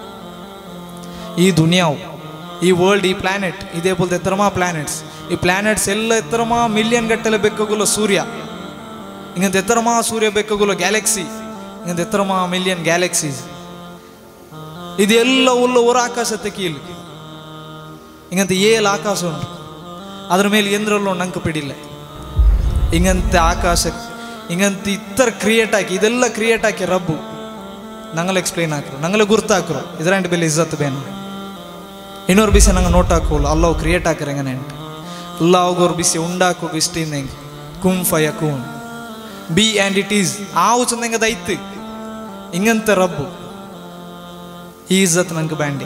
ಈ ದುನಿಯಾವು ಈ ವರ್ಲ್ಡ್ ಈ ಪ್ಲಾನೆಟ್ ಇದೇ ಬೋಲ್ತ ಎತ್ತರಮಾ ಪ್ಲಾನೆಟ್ಸ್ ಈ ಪ್ಲಾನೆಟ್ಸ್ ಎಲ್ಲ ಎತ್ತರಮಾ ಮಿಲಿಯನ್ ಗಟ್ಟಲೆ ಬೇಕಾಗುಲ್ಲ ಸೂರ್ಯ ಹಿಂಗಂತ ಎತ್ತರಮಾ ಸೂರ್ಯ ಬೇಕಾಗುಲ್ಲ ಗ್ಯಾಲಕ್ಸಿ ಹಿಂಗಂತ ಎತ್ತರಮಾ ಮಿಲಿಯನ್ ಗ್ಯಾಲಕ್ಸೀಸ್ ಇದೆಲ್ಲ ಉಲ್ಲ ಹೊರ ಆಕಾಶത്തെ ಕೀಲು ಹಿಂಗಂತ ಏಳು ಆಕಾಶ ಉಂಟು ಅದ್ರ ಮೇಲೆ ಎಂದ್ರಲ್ಲೋ ನಂಗೆ ಪಿಡಿಲ್ಲ ಹಿಂಗಂತೆ ಆಕಾಶ ಹಿಂಗಂತ ಇತರ ಕ್ರಿಯೇಟ್ ಹಾಕಿ ಇದೆಲ್ಲ ಕ್ರಿಯೇಟ್ ಹಾಕಿ ರಬ್ಬು ನಂಗಲ್ಲ ಎಕ್ಸ್ಪ್ಲೈನ್ ಹಾಕ್ರು ನಂಗಲ್ಲ ಗುರ್ತು ಹಾಕ್ರು ಇದರಂಟು ಬೆಲೆ ಇಜ್ಜತ್ ಬೇನ ಇನ್ನೊರು ಬಿಸಿ ನಂಗೆ ನೋಟ್ ಹಾಕೋಲ್ಲ ಅಲ್ಲವು ಕ್ರಿಯೇಟ್ ಹಾಕ್ರೆ ಹೆಂಗನೆ ಉಂಟು ಅಲ್ಲ ಅವ್ರು ಬಿಸಿ ಉಂಡಾಕೋ ಇಷ್ಟಿಂದ ಹೆಂಗೆ ಕುಮ್ ಫಯ ಕೂನ್ ಬಿ ಆ್ಯಂಡ್ ಇಟ್ ಈಸ್ ಆವು ಚಂದಂಗೆ ಅದೈತು ಹಿಂಗಂತ ರಬ್ಬು ಈ ಇಜ್ಜತ್ ನಂಗೆ ಬ್ಯಾಂಡಿ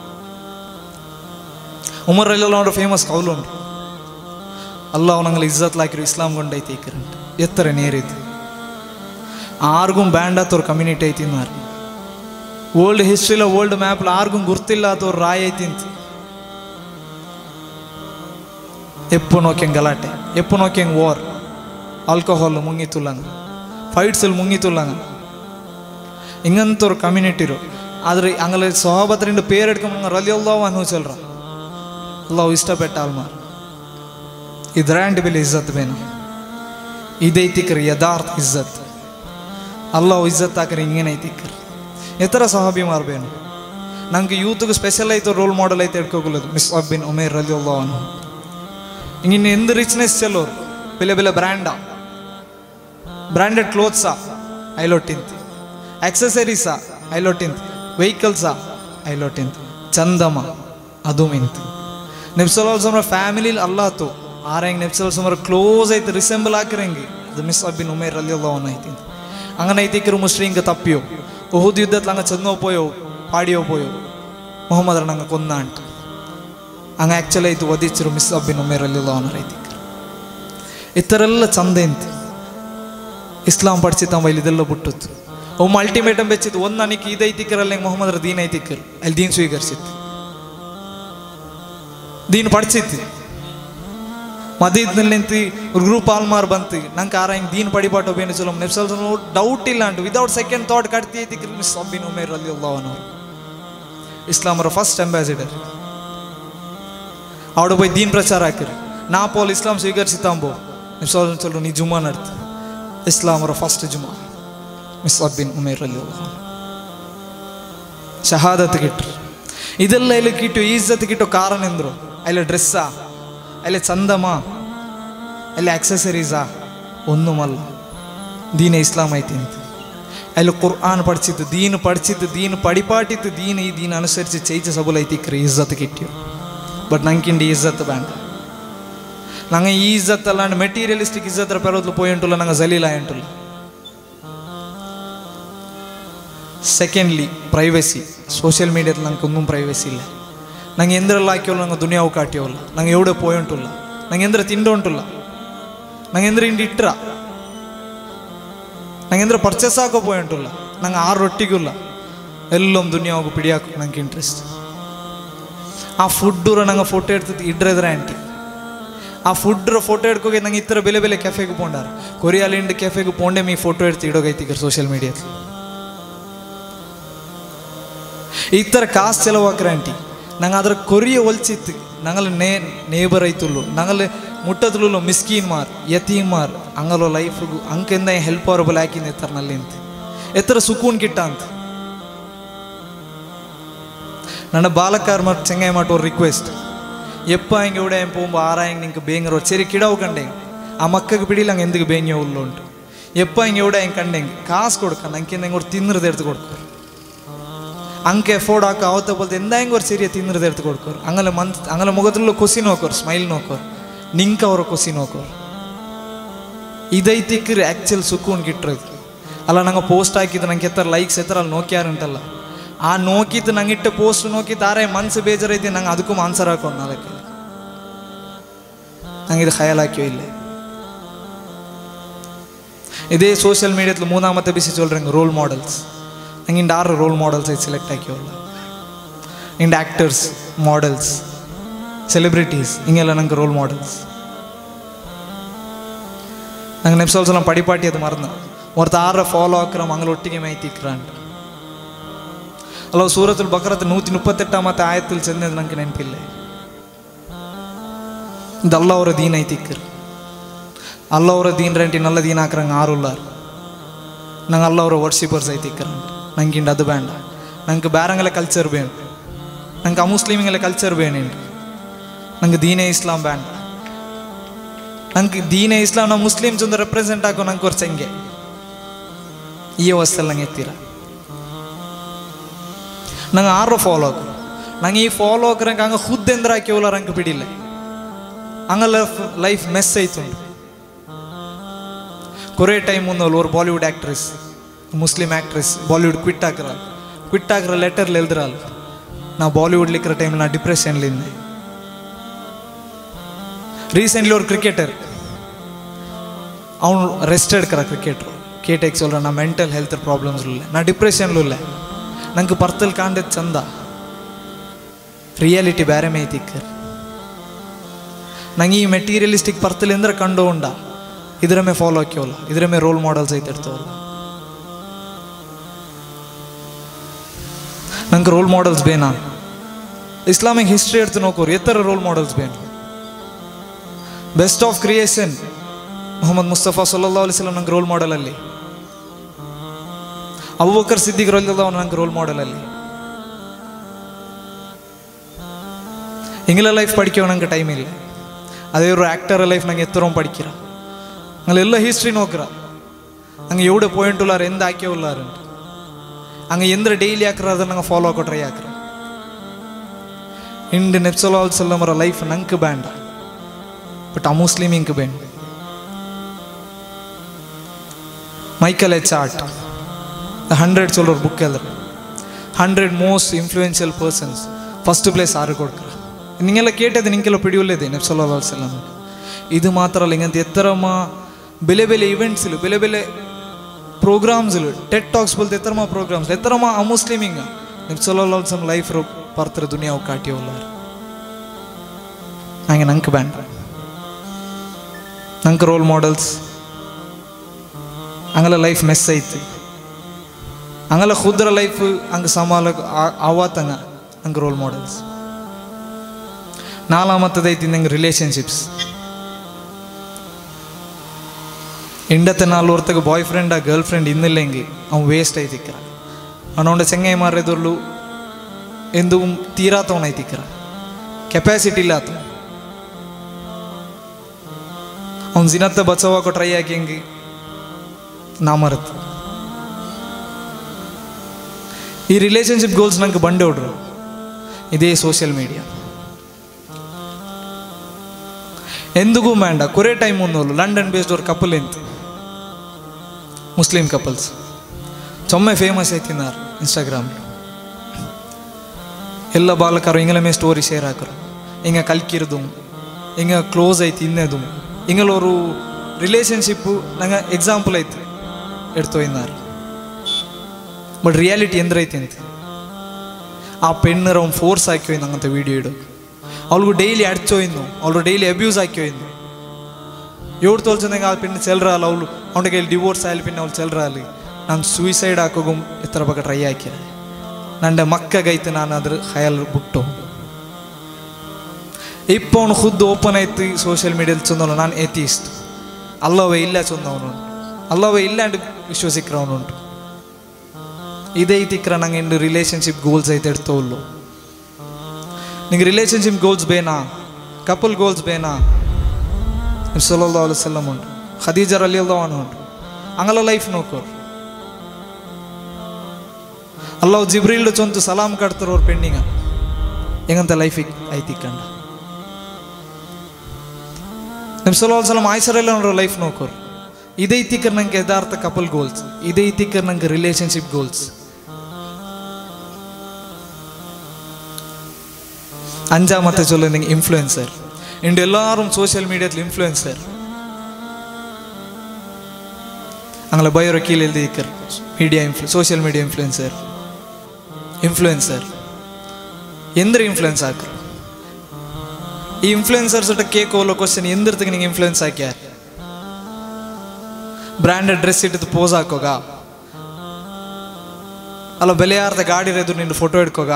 ಉಮರಲ್ಲಿ ನೋಡ್ರೆ ಫೇಮಸ್ ಕೌಲು ಉಂಟು ಅಲ್ಲ ನಂಗೆ ಇಜ್ಜತ್ ಲಾಕಿರು ಇಸ್ಲಾಂ ಗೊಂಡೈತಿ ಈಕರಂಟು ಎತ್ತರ ನೇರಿದ್ದು ಆರ್ಗೂ ಬ್ಯಾಂಡ್ ಆತವ್ರ ಕಮ್ಯುನಿಟಿ ಐತಿ ಮಾರು ವರ್ಲ್ಡ್ ಹಿಸ್ಟ್ರಿಲ ವರ್ಲ್ಡ್ ಮ್ಯಾಪ್ಲ ಆರ್ಗೂ ಗುರ್ತಿಲ್ಲ ಆತವ್ರ ರಾಯ್ ಐತಿ ಅಂತ ಎಪ್ಪು ನೋಕ್ಯಂಗೆ ಗಲಾಟೆ ಎಪ್ಪು ನೋಕ್ಯಂಗೆ ವಾರ್ ಆಲ್ಕೋಹಾಲ್ ಮುಂಗಿತುಲ್ಲಂಗ ಫೈಟ್ಸಲ್ಲಿ ಮುಂಗಿತುಲ್ಲಂಗ ಹಿಂಗಂತವ್ರ ಕಮ್ಯುನಿಟಿರು ಆದ್ರೆ ಹಂಗಲ್ಲ ಸೊಹಾಬತ್ 2 ಪೇರ್ ಹಿಡ್ಕೊಂಬಂಗ ರಲಿಯಲ್ಲಾಹು ಅನ್ಹು ಚಲ್ರ ಅಲ್ಲಾಹು ಇಷ್ಟಪಟ್ಟಾಲ್ ಮಾರ್ ಇದ್ರಾಂಡ್ ಬೆಲೆ ಇಜ್ಜತ್ ಬೇನ ಇದೈತಿಕ್ರಿ ಯಥಾರ್ಥ ಇಜ್ಜತ್ ಅಲ್ಲಾಹು ಇಜ್ಜತ್ ಹಾಕ್ರಿ ಹಿಂಗೇನೈತಿಕ್ರಿ ಎತ್ತರ ಸಹಾಬಿ ಮಾರ್ಬೇನು ನಂಗೆ ಯೂತ್ಗೆ ಸ್ಪೆಷಲ್ ಆಯ್ತು ರೋಲ್ ಮಾಡೆಲ್ ಐತೆ ಹಿಡ್ಕೋಗಲದು ಮುಸ್ಅಬ್ ಬಿನ್ ಉಮೈರ್ ರಲಿಯಲ್ಲಾಹು ಅನ್ಹು ಹಿಂಗಿನ್ನು ಎಂದ ರಿಚ್ನೆಸ್ ಚೆಲ್ಲೋರು ಬೆಲೆ ಬೆಲೆ ಬ್ರ್ಯಾಂಡೆಡ್ ಕ್ಲೋತ್ಸಾ ಐಲೊಟ್ಟಿಂತ ಆಕ್ಸೆಸರೀಸಾ ಐಲೊಟ್ಟಿಂತ ವೆಹಿಕಲ್ಸಾ ಐಲೊಟ್ಟಿಂತ ಚಂದಮ ಅದು ಮಿಂತು ನೆಬ್ಸಲ್ಲಾಹು ಫ್ಯಾಮಿಲಿ ಅಲ್ಲಾತು ಆರಂಗೆ ನೆಬ್ಸಲ್ಲಾಹು ಕ್ಲೋಸ್ ಐತೆ ರಿಸೆಂಬಲ್ ಹಾಕಿರಂಗೆ ಅದು ಮುಸ್ಅಬ್ ಬಿನ್ ಉಮೈರ್ ರಲಿಯಲ್ಲಾಹು ಅನ್ಹು ಐತಿಂತ അങ്ങനെ ಐತಿಕ್ರು ಮುಸ್ಲಿಂಗೆ ತಪ್ಪಿಯೋ ಉಹುದ್ ಯುದ್ಧത്തിൽ അങ്ങ് ചെന്നോ പോയോ പാടിയോ പോയോ മുഹമ്മദ് അങ്ങ് കൊന്നാണ്ട് അങ്ങ് ಆ್ಯಕ್ಚುಲಿ ಆಯ್ತು ವಧಿಸಿರು ಮುಸ್ಅಬ್ ಬಿನ್ ಉಮೈರ್ ರಲಿಯಲ್ಲಾಹು ಅನ್ಹು ಐತಿಕ್ರು ಇತರೆಲ್ಲ ಚಂದ ಎಂತ ಇಸ್ಲಾಂ പഠിച്ചിട്ട് ಅವಲ್ಲಿ ಇದೆಲ್ಲ ಬಿಟ್ಟುತ್ತು ಒಮ್ಮೆ ಅಲ್ಟಿಮೇಟಮ್ ಬೆಚ್ಚಿತ್ತು ಒಂದು ನನಗೆ ಇದೈತಿಕ್ಕರಲ್ಲಿ ಮೊಹಮ್ಮದ್ರ ದೀನ್ ಐತಿಕ್ಕರು ಅಲ್ಲಿ ದೀನ್ ಸ್ವೀಕರಿಸಿತ್ತು ದೀನ್ പഠിച്ചിತ್ತು ಮದೀನದಲ್ಲಿ ನಿಂತು ಗ್ರೂಪ್ ಆಲ್ಮಾರ್ ಬಂತು ನಂಗೆ ಆರ ಹಿಂಗೆ ದೀನ್ ಪಡಿಪಾಟೋ ಬೇನು ಚಲೋ ನೆಪ್ಸಲ್ ಡೌಟ್ ಇಲ್ಲ ಅಂಟು ವಿದೌಟ್ ಸೆಕೆಂಡ್ ಥಾಟ್ ಕಟ್ತಿ ಐತಿಕ್ಕರು ಮುಸ್ಅಬ್ ಬಿನ್ ಉಮೈರ್ ರಲಿಯಲ್ಲಾಹು ಅನ್ಹು ಇಸ್ಲಾಮರ ಫಸ್ಟ್ ಅಂಬಾಸಿಡರ್ അവിടെ പോയി ദീൻ പ്രചാരാക്കರು ನಾ ಪೋಲ್ ಇಸ್ಲಾಂ ಸ್ವೀಕರಿಸಿತಾಂಬೋ ನೆಪ್ಸಲ್ ಚಲೋ ನೀ ಜುಮಾ ನಡ್ತು ಇಸ್ಲಾಮರ ಫಸ್ಟ್ ಜುಮಾ ಮುಸ್ಅಬ್ ಬಿನ್ ಉಮೈರ್ ರಲಿಯಲ್ಲಾಹು ಅನ್ಹು ಶಹಾದತ್ ಕಿಟ್ರು ಇದೆಲ್ಲ ಇಲ್ಲಿ ಕಿಟ್ಟು ಈಜ್ಜತ್ ಕಿಟ್ಟೋ ಕಾರಣ ಎಂದ್ರು ಅಲ್ಲಿ ಡ್ರೆಸ್ಸಾ ಅಲ್ಲಿ ಚಂದಮಾ ಅಲ್ಲಿ ಆಕ್ಸೆಸರೀಸಾ ഒന്നുമല്ല ദീന ഇസ്ലാം ആയിട്ടിന്ത് അതിൽ ഖുർആൻ പഠിച്ചിട്ട് ദീൻ പടിപ്പാട്ടിത്ത് ദീൻ ഈ ദീൻ അനുസരിച്ച് ചെയ്യിച്ച സബുലൈത്തിക്കറി ഇസ്സത്ത് കിട്ടിയോ ബട്ട് ನಂಗಿಂಡಿ ಇಜ್ಜತ್ ಬೇಡ ನಂಗೆ ಈ ಇಜ್ಜತ್ ಅಲ್ಲಾಂಡ್ ಮೆಟೀರಿಯಲಿಸ್ಟಿಕ್ ಇಜ್ಜತ್ರ ಪೆರೋದ್ಲು ಪೋಯಿಂಟುಲ್ಲ ನಂಗೆ ಜಲೀಲ ಆಯಂಟುಲ್ಲ ಸೆಕೆಂಡ್ಲಿ ಪ್ರೈವಸಿ ಸೋಷಿಯಲ್ ಮೀಡಿಯಾದಲ್ಲಿ ನಂಗೆ ഒന്നും ಪ್ರೈವಸಿ ಇಲ್ಲ ನಂಗೆ ಎಂದ್ರೆಲ್ಲ ಹಾಕಿಯೋಲ್ಲ ನಂಗೆ ದುನಿಯಾವು ಕಾಟಿಯೋಲ್ಲ ನಂಗೆ ಎവിടെ ಪೋಯಿಂಟುಲ್ಲ ನಂಗೆ ಎಂದ್ರೆ ತಿಂಡೋಂಟುಲ್ಲ ನಂಗೆ ಎಂದ್ರೆ ಇಂಡಿ ಇಟ್ರ ನಂಗೆ ಎಂದ್ರೆ ಪರ್ಚೇಸ್ ಹಾಕೋ ಪೋಯಿಂಟುಲ್ಲ ನಂಗೆ ಆರು ರೊಟ್ಟಿಗಿಲ್ಲ ಎಲ್ಲೊಂದು ದುನಿಯಾವು ಪಿಡಿಯಾಕೋ ನಂಗೆ ಇಂಟ್ರೆಸ್ಟ್ ಆ ಫುಡ್ಡೂರ ನಂಗೆ ಫೋಟೋ ಎಡ್ತದೆ ಇಡ್ರೆದ್ರೆ ಆಂಟಿ ಆ ಫುಡ್ರ ಫೋಟೋ ಎಡ್ಕೋಗಿ ನಂಗೆ ಇತರ ಬೆಲೆ ಬೆಲೆ ಕೆಫೆಗೆ ಪೋಂಡಾರ ಕೊರಿಯಾಲಿಂಡ್ ಕೆಫೆಗೆ ಪೋಂಡೆ ಮೀ ಫೋಟೋ ಎಡ್ತಿ ಇಡೋಗೈತಿಗರ್ ಸೋಷಿಯಲ್ ಮೀಡಿಯಾದಲ್ಲಿ ಈ ಥರ ಕಾಸು ಚೆಲವಾಕ್ರೆ ಆಂಟಿ ನಂಗೆ ಅದ್ರ ಕೊರಿಯ ಒಲ್ಚಿತ್ತು ನಂಗಲ್ಲಿ ನೇಬರ್ ಐತುಲ್ಲು ನಂಗಲ್ಲಿ ಮುಟ್ಟದ್ಲು ಮಿಸ್ಕೀನ್ ಮಾರ್ ಯತೀಮ್ ಮಾರ್ ಅಂಗಲೋ ಲೈಫ್ಗೂ ಅಂಕೆಂದ ಹೆಲ್ಪ್ ಅವರಬಲ್ ಹಾಕಿಂದ ಎತ್ತರ್ನಲ್ಲಿ ಅಂತ ಎತ್ತರ ಸುಕೂನ್ ಕಿಟ್ಟ ಅಂತ ನನ್ನ ಬಾಲಕಾರ್ ಮತ್ತು ಚೆಂಗಾಯಿ ಮಾಟೋ ರಿಕ್ವೆಸ್ಟ್ ಎಪ್ಪ ಹಿಂಗೆ ಎവിടെ പോകുമ്പോൾ ആറായെങ്കിൽ നിങ്ങൾക്ക് ಬೇಂಗರೋ ചെറിയ കിടാവ് കണ്ടെങ്കിൽ ആ മക്കൾക്ക് പിടിയിൽ അങ്ങ് എന്തൊക്കെ ಬೇಂಗ್ಯ ഉള്ളുണ്ട് എപ്പ ಹಿಂಗೆ എവിടെ ಹಿಂಗೆ കണ്ടെങ്കിൽ കാശ് കൊടുക്കാം നമുക്ക് എന്തെങ്കിലും ഒരു തിന്നറുത് എടുത്ത് കൊടുക്കും ಅಂಕೆ ಎಫೋರ್ಡ್ ಹಾಕೋ ಅವತ್ತ ಬೋಲ್ತೆ ಎಂದಾಂಗೆ ಅವ್ರು ಸರಿಯ ತಿನ್ನರದು ಎಡ್ತು ಕೊಡ್ಕೋರು ಅಂಗಲ ಮುಖದಲ್ಲೂ ಖುಷಿ ನೋಕೋರು ಸ್ಮೈಲ್ ನೋಕೋರು ನಿಂಕ ಅವರ ಖುಷಿ ನೋಕೋರು ಇದೈತಿಕ್ಕರು ಆ್ಯಕ್ಚುಲ್ ಸುಕೂನ್ ಗಿಟ್ರದು ಅಲ್ಲ ನಂಗೆ ಪೋಸ್ಟ್ ಹಾಕಿದ್ದು ನಂಗೆ ಎತ್ತರ ಲೈಕ್ಸ್ ಎತ್ತರ ಅಲ್ಲಿ ನೋಕ್ಯಾರಂಟಲ್ಲ ಆ ನೋಕಿದ್ದು ನಂಗೆ ಇಟ್ಟ ಪೋಸ್ಟ್ ನೋಕಿದ್ದು ಆರೇ ಮನ್ಸು ಬೇಜಾರೈತಿ ನಂಗೆ ಅದಕ್ಕೂ ಆನ್ಸರ್ ಹಾಕೊಂಡು ನಾಲ್ಕು ನಂಗೆ ಇದು ಖಯಾಲ್ ಹಾಕಿಯೋ ಇಲ್ಲ ಇದೇ ಸೋಷಿಯಲ್ ಮೀಡಿಯಾದಲ್ಲಿ ಮೂന്നാമത്തെ ಬಿಸಿ ಚೊಲ್ರಂಗೆ ರೋಲ್ ಮಾಡೆಲ್ಸ್ ನಂಗೆ ಇಂಡ 6 ರೋಲ್ ಮಾಡೆಲ್ಸ್ ಐತೆ ಸೆಲೆಕ್ಟ್ ಹಾಕಿವಲ್ಲ ಇಂಡ ಆ್ಯಕ್ಟರ್ಸ್ ಮಾಡೆಲ್ಸ್ ಸೆಲೆಬ್ರಿಟೀಸ್ ಹಿಂಗೆಲ್ಲ ನಂಗೆ ರೋಲ್ ಮಾಡೆಲ್ಸ್ ನಂಗೆ ನೆಪ್ಸಲ್ಸಲ ಪಡಿಪಾಟಿ ಅದು ಮರ್ದ ಒರ್ತ 6 ಫಾಲೋ ಹಾಕ್ರ ಮಂಗಳೊಟ್ಟಿಗೆ ಮೈತಿಕ್ರ ಅಂತ ಅಲ್ಲ ಸೂರತುಲ್ ಬಕರತ್ 138 ಆಯತ್ತಲ್ಲಿ ಚೆಂದ ನಂಗೆ ನೆನಪಿಲ್ಲ ಇದು ಅಲ್ಲ ಅವರ ದೀನ್ ಐತಿಕ್ಕರು ಅಲ್ಲ ಅವರ ದೀನ್ ರೆಂಟಿ ನಲ್ಲ ದೀನ್ ಹಾಕ್ರಂಗೆ ಆರುಲ್ಲಾರು ನಂಗೆ ಅಲ್ಲ ಅವರ ವರ್ಷಿಪರ್ಸ್ ಐತಿಕ್ಕರಂಟ ನಂಗೆ ಅದು ಬೇಡ ನಂಗೆ ಬೇರಂಗೆಲ್ಲ ಕಲ್ಚರ್ ಬೇಡ ನಂಗೆ ಅಮುಸ್ಲಿಮಿಗೆಲ್ಲ ಕಲ್ಚರ್ ಬೇಡ ನಂಗೆ ದೀನೇ ಇಸ್ಲಾಂ ಬೇಡ ನಂಗೆ ದೀನೇ ಇಸ್ಲಾಂ ನಾವು ಮುಸ್ಲಿಮ್ಸ್ ಒಂದು ರೆಪ್ರೆಸೆಂಟ್ ಹಾಕೋ ನಂಗೆ ವರ್ಷ ಹಂಗೆ ಈ ಅವಸ್ಥೆಲ್ಲ ನಂಗೆ ಎತ್ತೀರ ನಂಗೆ 6 ಫಾಲೋ ಹಾಕು ನಂಗೆ ಈ ಫಾಲೋ ಹಾಕ್ರಂಗೆ ಹಂಗೆ ಹುದ್ದೆಂದ್ರೆ ಹಾಕಿವಲ್ಲ ರಂಗೆ ಬಿಡಿಲ್ಲ ಹಂಗಲ್ಲ ಲೈಫ್ ಮೆಸ್ ಆಯ್ತುಂಟು ಕೊರೇ ಟೈಮ್ ಮುಂದಲ್ಲ ஒரு Bollywood actress Muslim actress Bollywood quit ಆಗ್ರ ಲೆಟರ್ಲಿ ಎಲ್ದ್ರಲ್ಲ ನಾ ಬಾಲಿವುಡ್ ಲಿಕ್ಕರ ಟೈಮ್ಲಿ ನಾ ಡಿಪ್ರೆಷನ್ಲಿಂದ ರೀಸೆಂಟ್ಲಿ ஒரு ಕ್ರಿಕೆಟರ್ ಅವನು ರೆಸ್ಟ್ ಎಡ್ಕರ ಕ್ರಿಕೆಟ್ರು ಕೇಟೆಕ್ சொல்ற ನಾ ಮೆಂಟಲ್ ಹೆಲ್ತ್ ಪ್ರಾಬ್ಲಮ್ಸ್ ಇಲ್ಲ ನಾ ಡಿಪ್ರೆಷನ್ಲು ಇಲ್ಲ ನಂಗೆ ಪರ್ತಲ್ ಕಾಂಡದ್ ಚಂದ ರಿಯಾಲಿಟಿ ಬೇರೆ ಮೇಯ್ತಿಕ್ಕರ್ ನಂಗೆ ಈ ಮೆಟೀರಿಯಲಿಸ್ಟಿಕ್ ಪರ್ತಲಿಂದ್ರೆ ಕಂಡು ಉಂಡ ಇದರ ಮೇ ಫಾಲೋ ಹಾಕ್ಯವಲ್ಲ ಇದರ ಮೇ ರೋಲ್ ಮಾಡೆಲ್ಸ್ ಐತಿರ್ತವಲ್ಲ ನಂಗೆ ರೋಲ್ ಮಾಡೆಲ್ಸ್ ಬೇನಾ ಇಸ್ಲಾಮಿಕ್ ಹಿಸ್ಟ್ರಿ ಎಡ್ತು ನೋಕೋರು ಎತ್ತರ ರೋಲ್ ಮಾಡೆಲ್ಸ್ ಬೇನು. Best of creation Mohammed Mustafa ಸಲ್ಲಲ್ಲಾಹು ಅಲೈಹಿ ವಸಲ್ಲಂ ನಂಗೆ ರೋಲ್ ಮಾಡೆಲ್ ಅಲ್ಲಿ. ಅಬೂಬಕರ್ ಸಿದ್ದಿಕ್ ರಲಿಯಲ್ಲಾಹು ಅನ್ಹು ನಂಗೆ ರೋಲ್ ಮಾಡೆಲ್ ಅಲ್ಲಿ. ಇಂಗ್ಲ ಲೈಫ್ പഠിക്കോ ನಂಗೆ ಟೈಮ್ ಇಲ್ಲ. ಅದೇ ഒരു ആക്ടർ ലൈഫ് ನಂಗೆ എത്രയും പഠിക്കിற അങ്ങനെല്ല ഹിസ്റ്ററി നോക്കിற അങ്ങ് എവിടെ പോയിട്ടുള്ളാർ എന്താക്കിയുള്ളാറുണ്ട് അങ്ങ് എന്ത് ഡെയിലി ആക്കിற ಅದನ್ನ ನಂಗೆ ಫಾಲೋ ಆಕೋ ಟ್ರೈ ಆಕಿರ. ಇಂಡ್ ನಬಿ ಸಲ್ಲಲ್ಲಾಹು ಅಲೈಹಿ ವಸಲ್ಲಂ ಅವರ ಲೈಫ್ ನಂಗೆ ಬೇಂಡ, ಬಟ್ ಆ ಮುಸ್ಲಿಮ್ ಇಂಕ್ ಬೇಂಡ. ಮೈಕಲ್ ಎಚ್ ಆರ್ಟ್ 100 சொல்ற புக் எழுதுற 100 most influential persons first place ಆರು ಕೊಡ್ಕರ. ನಿಂಗೆಲ್ಲ ಕೇಟದು ನಿಂಗೆಲ್ಲ ಪಿಡಿಯುಳ್ಳೇದೆ ನಬಿ ಸಲ್ಲಲ್ಲಾಹು ಅಲೈಹಿ ವಸಲ್ಲಂ. ಇದು ಮಾತ್ರ ಅಲ್ಲ, ಹಿಂಗಂತ ಎತ್ತರಮ ಬೆಲೆ ಬೆಲೆ ಇವೆಂಟ್ಸ್ಲು ಬೆಲೆ ಬೆಲೆ ಪ್ರೋಗ್ರಾಮ್ಸ್ಲು ಟೆಡ್ ಟಾಕ್ಸ್ ಬೋಲ್ತೆ ಎತ್ತರಮ ಪ್ರೋಗ್ರಾಮ್ಸ್ ಎತ್ತರಮ ಆ ಮುಸ್ಲಿಮಿಂಗ ನಬಿ ಸಲ್ಲಲ್ಲಾಹು ಅಲೈಹಿ ವಸಲ್ಲಂ ಲೈಫ್ ರೋ ಪರ್ತರ ದುನಿಯಾವು ಕಾಟಿಯುಳ್ಳಾರು. ಹಂಗೆ ನಂಗೆ ಬೇಂಡ, ನಂಗೆ ರೋಲ್ ಮಾಡೆಲ್ಸ್ ಹಂಗಲ್ಲ ಲೈಫ್ ಮೆಸ್ ಐತಿ, ಹಂಗಲ್ಲ ಖುದ್ರ ಲೈಫ್ ಹಂಗೆ ಸಮಾಲ ಆವಾತಂಗ ಹಂಗೆ ರೋಲ್ ಮಾಡೆಲ್ಸ್. ನಾಲಾಮತ್ತದೈತಿ ನಂಗೆ ರಿಲೇಷನ್ಶಿಪ್ಸ್ ಇಂಡತ್ತೆ 4 ವರ್ಷಕ್ಕೆ ಬಾಯ್ ಫ್ರೆಂಡ್ ಆ ಗರ್ಲ್ ಫ್ರೆಂಡ್ ಇನ್ನಿಲ್ಲ ಹೆಂಗೆ ಅವ್ನು ವೇಸ್ಟ್ ಐತಿಕ್ಕರ. ಅವನೊಂಡೆ ಚೆಂಗಾಯಿ ಮಾರಿದೊರ್ಲು ಎಂದು ತೀರಾತವನೈತಿಕ್ಕರ, ಕೆಪಾಸಿಟಿ ಇಲ್ಲ ಆತ. ಅವ್ನು ಜಿನತ್ತ ಬಚಾವಾಕೋ ಟ್ರೈ ಆಗಿ ಹೆಂಗೆ ನಾ ಮರೆತು. ಈ ರಿಲೇಷನ್ಶಿಪ್ ಗೋಲ್ಸ್ ನಂಗೆ ಬಂಡೆ ಹೊಡ್ರು ಇದೇ ಸೋಷಿಯಲ್ ಮೀಡಿಯಾ. ಎಂದಿಗೂ ಬೇಡ ಕೊರೆ ಟೈಮ್ ಒಂದೋಲು ಲಂಡನ್ ಬೇಸ್ಡ್ ಅವ್ರ ಕಪಲ್ ಎಂತು ಮುಸ್ಲಿಂ ಕಪಲ್ಸ್ ಚೊಮ್ಮೆ ಫೇಮಸ್ ಆಯ್ತಿದ್ದಾರೆ ಇನ್ಸ್ಟಾಗ್ರಾಮ್ಲು. ಎಲ್ಲ ಬಾಲಕರು ಹಿಂಗಲ ಮೇ ಸ್ಟೋರಿ ಶೇರ್ ಹಾಕರು, ಹಿಂಗೆ ಕಲ್ಕಿರ್ದು ಹಿಂಗೆ ಕ್ಲೋಸ್ ಐತಿ ಇನ್ನದು ಹಿಂಗಲವರು ರಿಲೇಷನ್ಶಿಪ್ಪು ನಂಗೆ ಎಕ್ಸಾಂಪಲ್ ಐತಿ ಎಡ್ತೋಯ್ದಾರು. ಬಟ್ ರಿಯಾಲಿಟಿ ಎಂದ್ರೈತಿ ಅಂತ ಆ ಪೆಣ್ಣರ ಅವ್ನು ಫೋರ್ಸ್ ಹಾಕ್ಯೋಯ್ದು ನಂಗಂತ ವೀಡಿಯೋ ಇಡೋದು. ಅವ್ಳಿಗೂ ಡೈಲಿ ಅಡ್ಚೋಯ್ದು, ಅವ್ಳು ಡೈಲಿ ಅಬ್ಯೂಸ್ ಹಾಕ್ಯೋಯ್ದು. 7 ತೋಲ್ಸಂದಂಗೆ ಆ ಪೆಣ್ಣು ಚೆಲ್ರಲ್ಲ, ಅವಳು ಅವನ ಕೈಲಿ ಡಿವೋರ್ಸ್ ಆಯ್ಲಿ ಪಿನ್ನ ಅವ್ಳು ಚೆಲ್ರಲಿ. ನಾನು ಸೂಯಿಸೈಡ್ ಹಾಕೋಗು ಎತ್ತರ ಬಗ್ಗೆ ಟ್ರೈ ಹಾಕಿರ ನಂಡೆ ಮಕ್ಕಗೈತು ನಾನು ಅದ್ರ ಹಯಲ್ ಬಿಟ್ಟು. ಇಪ್ಪ ಅವನು ಖುದ್ದು ಓಪನ್ ಆಯ್ತು ಸೋಷಿಯಲ್ ಮೀಡಿಯಲ್ಲಿ ಚಂದವನು ನಾನು ಏತಿಸ್ಟ್ ಅಲ್ಲವೇ ಇಲ್ಲ ಚಂದವನು ಅಲ್ಲವೇ ಇಲ್ಲ ಅಂಡ್ ವಿಶ್ವಸಿಕ್ರವನುಂಟು. ಇದೈತಿಕ್ರ ನಂಗೆ ಇಂದು ರಿಲೇಷನ್ಶಿಪ್ ಗೋಲ್ಸ್ ಐತೆ ಎಡ್ತೋಲ್ಲು. ನಿಂಗೆ ರಿಲೇಷನ್ಶಿಪ್ ಗೋಲ್ಸ್ ಬೇನಾ, ಕಪಲ್ ಗೋಲ್ಸ್ ಬೇನಾ? ನಬಿ ಸಲ್ಲಲ್ಲಾಹು ಅಲೈಹಿ ವಸಲ್ಲಂ ಉಂಟು, ಖದೀಜಾ ರಲಿಯಲ್ಲಾಹು ಅನ್ಹಾ ಉಂಟು. ಹಂಗಲ್ಲ ಲೈಫ್ ನೋಕೋರು. ಅಲ್ಲಾಹ್ ಜಿಬ್ರೀಲ್ ಚೊಂತು ಸಲಾಮ್ ಕಟ್ತಾರ ಅವ್ರ ಪೆಣ್ಣಿಂಗ ಹೆಂಗಂತ ಲೈಫಿಗೆ ಐತಿಕ್ಕಂಡ. ನಬಿ ಸಲ್ಲಲ್ಲಾಹು ಅಲೈಹಿ ವಸಲ್ಲಂ ಆಯ್ಸರೆಲ್ಲ ನೋಡ್ರ ಲೈಫ್ ನೋಕೋರು. ಇದೈತಿಕ್ಕರ್ ನಂಗೆ ಯಥಾರ್ಥ ಕಪಲ್ ಗೋಲ್ಸ್, ಇದೈತಿಕ್ಕರ್ ನಂಗೆ ರಿಲೇಷನ್ಶಿಪ್ ಗೋಲ್ಸ್. അഞ്ചാമത്തെ ചൊല്ലുന്നെങ്കിൽ ഇൻഫ്ലുവൻസർ. ഇണ്ട് എല്ലാവരും സോഷ്യൽ മീഡിയത്തിൽ ഇൻഫ്ലുവൻസർ. അങ്ങനെ ബയോടെ കീഴിൽ എഴുതിയിരിക്കർ മീഡിയ സോഷ്യൽ മീഡിയ ഇൻഫ്ലുവൻസർ എന്തൊരു ഇൻഫ്ലുവൻസ് ആക്കർ. ഈ ഇൻഫ്ലുവൻസർസ് ഇട്ട് കേൾക്കുമല്ലോ ക്വസ്റ്റ്യൻ എന്തിടത്തേക്ക് നിങ്ങൾ ഇൻഫ്ലുവൻസ് ആക്കിയാൽ ಬ್ರ್ಯಾಂಡೆಡ್ ಡ್ರೆಸ್ ಇಟ್ಟು ಪೋಸ್ ಹಾಕೋಗ, ಅಲ್ಲ ಬೆಲೆಯಾರ್ದ ಗಾಡಿ ಇರೋದು ನಿನ್ನ ಫೋಟೋ ಹಿಡ್ಕೋಗ,